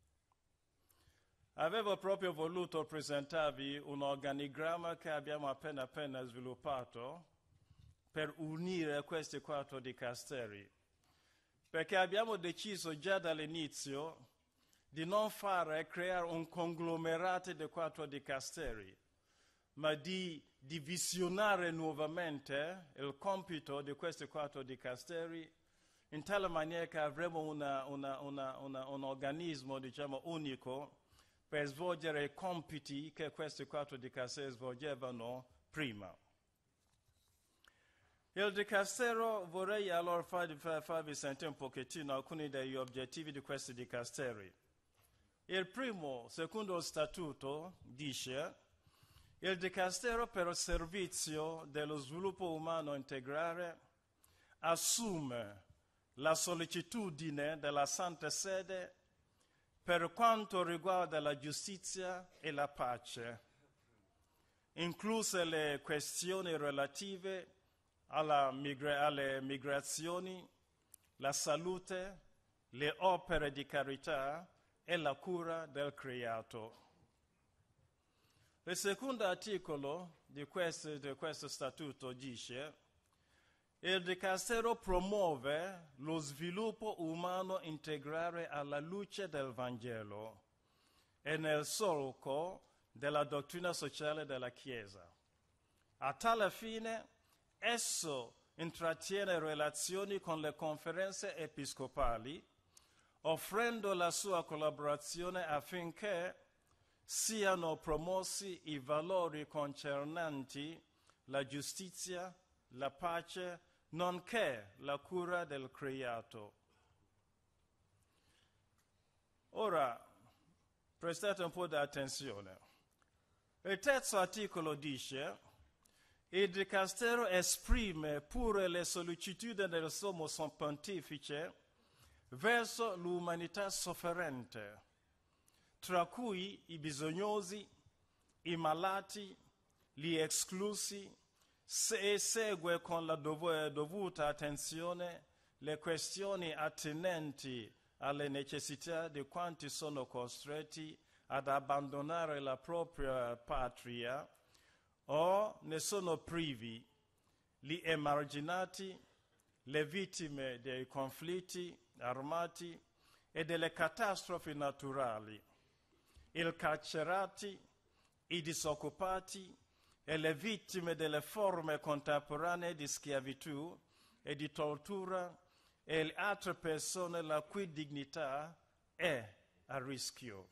Avevo proprio voluto presentarvi un organigramma che abbiamo appena appena sviluppato per unire questi quattro dicasteri, perché abbiamo deciso già dall'inizio di non fare creare un conglomerato di quattro dicasteri, ma di divisionare nuovamente il compito di questi quattro dicasteri in tale maniera che avremo una, una, una, una, un organismo, diciamo, unico per svolgere i compiti che questi quattro dicasteri svolgevano prima. Il dicastero, vorrei allora farvi, farvi sentire un pochettino alcuni degli obiettivi di questi dicasteri. Il primo, secondo il statuto, dice: il dicastero per il servizio dello sviluppo umano integrale assume la sollecitudine della Santa Sede per quanto riguarda la giustizia e la pace, incluse le questioni relative alla migra- alle migrazioni, la salute, le opere di carità e la cura del creato. Il secondo articolo di questo, di questo statuto dice: il dicastero promuove lo sviluppo umano integrale alla luce del Vangelo e nel solco della dottrina sociale della Chiesa. A tale fine, esso intrattiene relazioni con le conferenze episcopali, offrendo la sua collaborazione affinché siano promossi i valori concernenti la giustizia, la pace, nonché la cura del creato. Ora, prestate un po' di attenzione. Il terzo articolo dice: il dicastero esprime pure le sollecitudini del Sommo Pontefice verso l'umanità sofferente, tra cui i bisognosi, i malati, gli esclusi, e segue con la dov- dovuta attenzione le questioni attinenti alle necessità di quanti sono costretti ad abbandonare la propria patria o ne sono privi, gli emarginati, le vittime dei conflitti armati e delle catastrofi naturali, i carcerati, i disoccupati e le vittime delle forme contemporanee di schiavitù e di tortura e le altre persone la cui dignità è a rischio.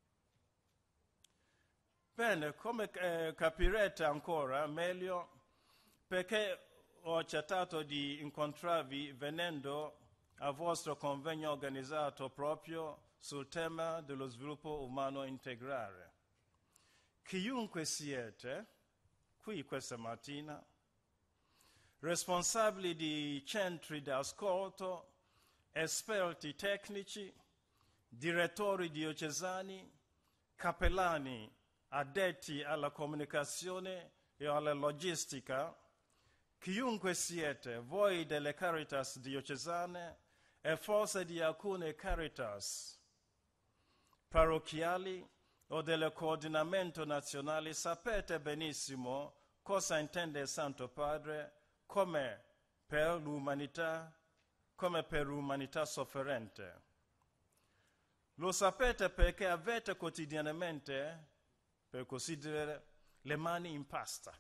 Bene, come eh, capirete ancora meglio, perché ho accettato di incontrarvi venendo al vostro convegno organizzato proprio sul tema dello sviluppo umano integrale. Chiunque siete qui questa mattina, responsabili di centri di ascolto, esperti tecnici, direttori diocesani, cappellani addetti alla comunicazione e alla logistica, chiunque siete, voi delle Caritas diocesane e forse di alcune Caritas parrocchiali o del coordinamento nazionale, sapete benissimo cosa intende il Santo Padre come per l'umanità, come per l'umanità sofferente. Lo sapete perché avete quotidianamente, per così dire, le mani in pasta.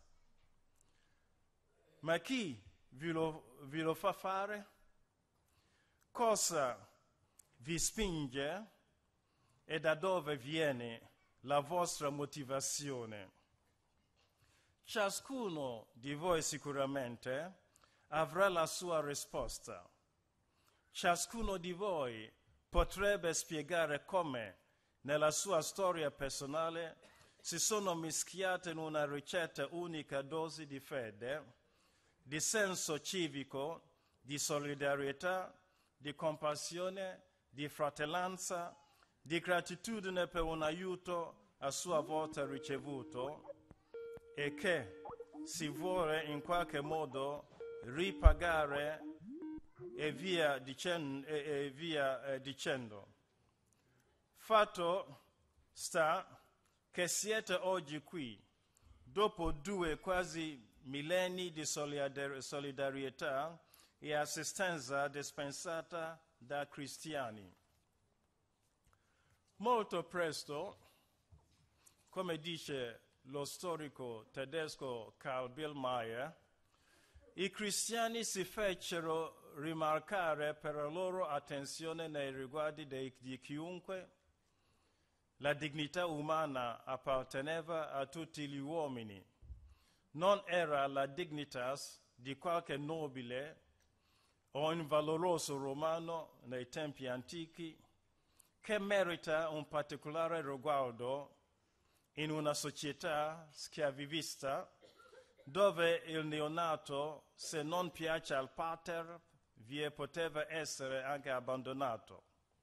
Ma chi vi lo, vi lo fa fare? Cosa vi spinge e da dove viene la vostra motivazione? Ciascuno di voi sicuramente avrà la sua risposta. Ciascuno di voi potrebbe spiegare come nella sua storia personale si sono mischiate in una ricetta unica dosi di fede, di senso civico, di solidarietà, di compassione, di fratellanza, di gratitudine per un aiuto a sua volta ricevuto e che si vuole in qualche modo ripagare e via, dicen- e, e via eh, dicendo. Fatto sta che siete oggi qui, dopo due quasi millenni di solidar- solidarietà e assistenza dispensata da cristiani. Molto presto, come dice lo storico tedesco Karl Billmeyer, i cristiani si fecero rimarcare per la loro attenzione nei riguardi dei, di chiunque. La dignità umana apparteneva a tutti gli uomini. Non era la dignitas di qualche nobile o un valoroso romano nei tempi antichi che merita un particolare riguardo in una società schiavivista dove il neonato, se non piace al pater, vi poteva essere anche abbandonato.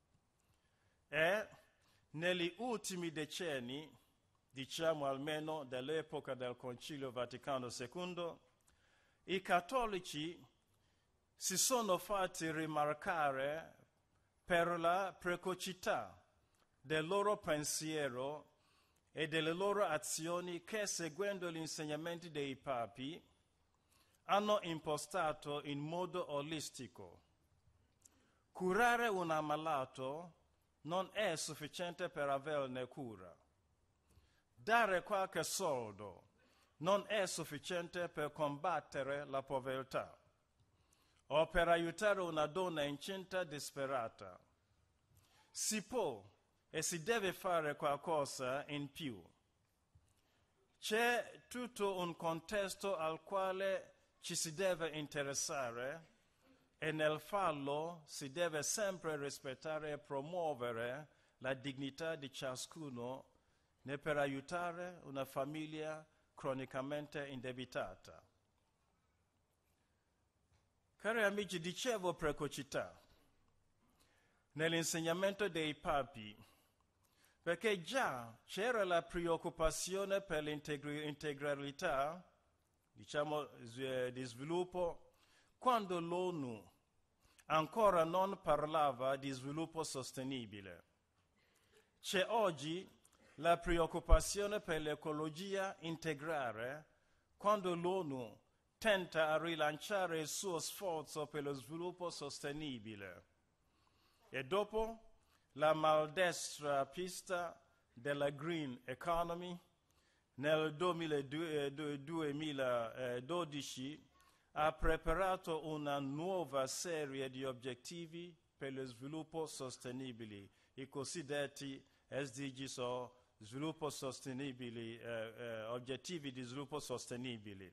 E negli ultimi decenni, diciamo almeno dell'epoca del Concilio Vaticano secondo, i cattolici si sono fatti rimarcare per la precocità del loro pensiero e delle loro azioni che, seguendo gli insegnamenti dei papi, hanno impostato in modo olistico. Curare un ammalato non è sufficiente per averne cura. Dare qualche soldo non è sufficiente per combattere la povertà o per aiutare una donna incinta disperata. Si può e si deve fare qualcosa in più. C'è tutto un contesto al quale ci si deve interessare e nel farlo si deve sempre rispettare e promuovere la dignità di ciascuno né per aiutare una famiglia cronicamente indebitata. Cari amici, dicevo precocità nell'insegnamento dei papi, perché già c'era la preoccupazione per l'integralità, diciamo, di sviluppo, quando l'ONU ancora non parlava di sviluppo sostenibile. C'è oggi la preoccupazione per l'ecologia integrale quando l'ONU tenta a rilanciare il suo sforzo per lo sviluppo sostenibile. E dopo la maldestra pista della green economy, nel duemiladodici ha preparato una nuova serie di obiettivi per lo sviluppo sostenibile, i cosiddetti S D Gs o sviluppo sostenibili, eh, eh, obiettivi di sviluppo sostenibili.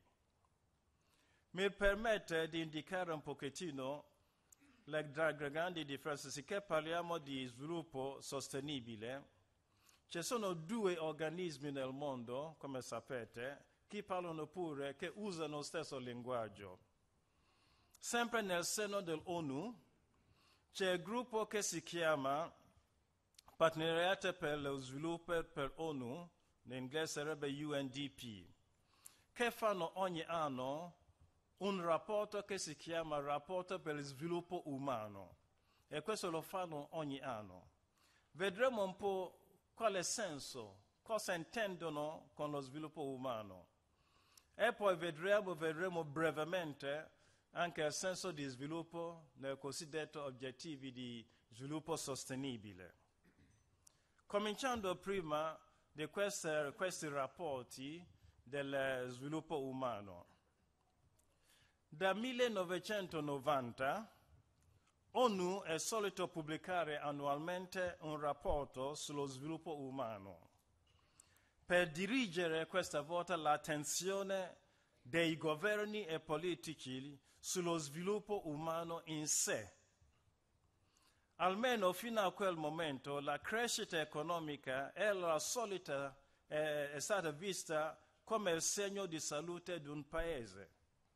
Mi permette di indicare un pochettino le grandi differenze. Sicché parliamo di sviluppo sostenibile, ci sono due organismi nel mondo, come sapete, che parlano pure, che usano lo stesso linguaggio. Sempre nel seno dell'ONU c'è il gruppo che si chiama Partenariato per lo Sviluppo per ONU, in inglese sarebbe U N D P, che fanno ogni anno un rapporto che si chiama Rapporto per lo Sviluppo Umano, e questo lo fanno ogni anno. Vedremo un po' quale senso, cosa intendono con lo sviluppo umano, e poi vedremo, vedremo brevemente anche il senso di sviluppo nei cosiddetti obiettivi di sviluppo sostenibile. Cominciando prima di queste, questi rapporti del sviluppo umano. Da millenovecentonovanta ONU è solito pubblicare annualmente un rapporto sullo sviluppo umano per dirigere questa volta l'attenzione dei governi e politici sullo sviluppo umano in sé. Almeno fino a quel momento la crescita economica era solita, eh, è stata vista come il segno di salute di un paese.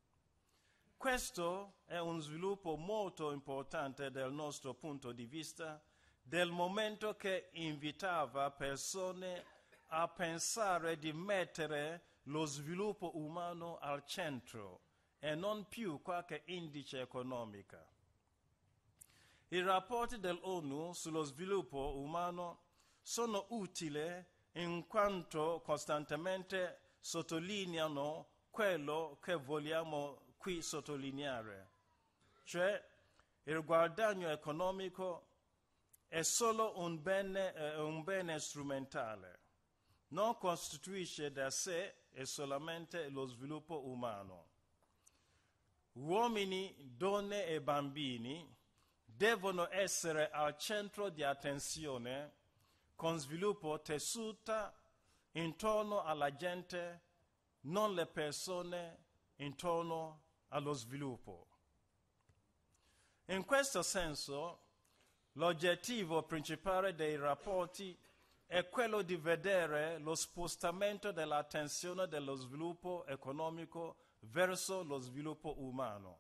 Questo è un sviluppo molto importante dal nostro punto di vista, del momento che invitava persone a pensare di mettere lo sviluppo umano al centro e non più qualche indice economico. I rapporti dell'ONU sullo sviluppo umano sono utili in quanto costantemente sottolineano quello che vogliamo qui sottolineare, cioè il guadagno economico è solo un bene, eh, un bene strumentale, non costituisce da sé e solamente lo sviluppo umano. Uomini, donne e bambini devono essere al centro di attenzione con sviluppo tessuto intorno alla gente, non le persone intorno allo sviluppo. In questo senso, l'obiettivo principale dei rapporti è quello di vedere lo spostamento dell'attenzione dello sviluppo economico verso lo sviluppo umano.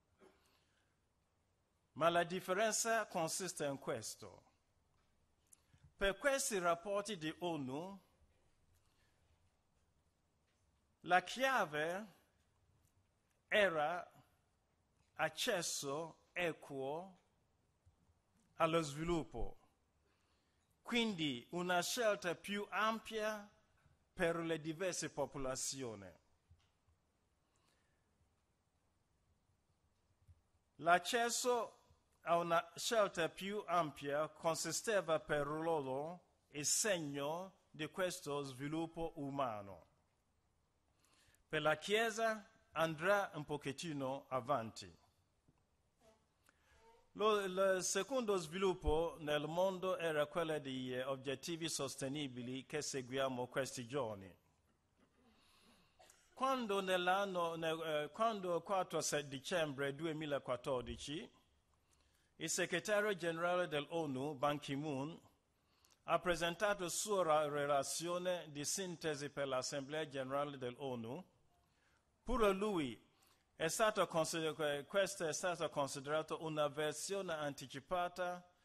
Ma la differenza consiste in questo. Per questi rapporti di ONU, la chiave era accesso equo allo sviluppo, quindi una scelta più ampia per le diverse popolazioni. L'accesso a una scelta più ampia consisteva per loro il segno di questo sviluppo umano. Per la Chiesa andrà un pochettino avanti. Lo, il secondo sviluppo nel mondo era quello degli obiettivi sostenibili che seguiamo questi giorni. Quando, nell'anno, nel, eh, quando il quattro dicembre duemilaquattordici il segretario generale dell'ONU, Ban Ki-moon, ha presentato la sua relazione di sintesi per l'Assemblea generale dell'ONU, pure lui è stato questa è stata considerata una versione anticipata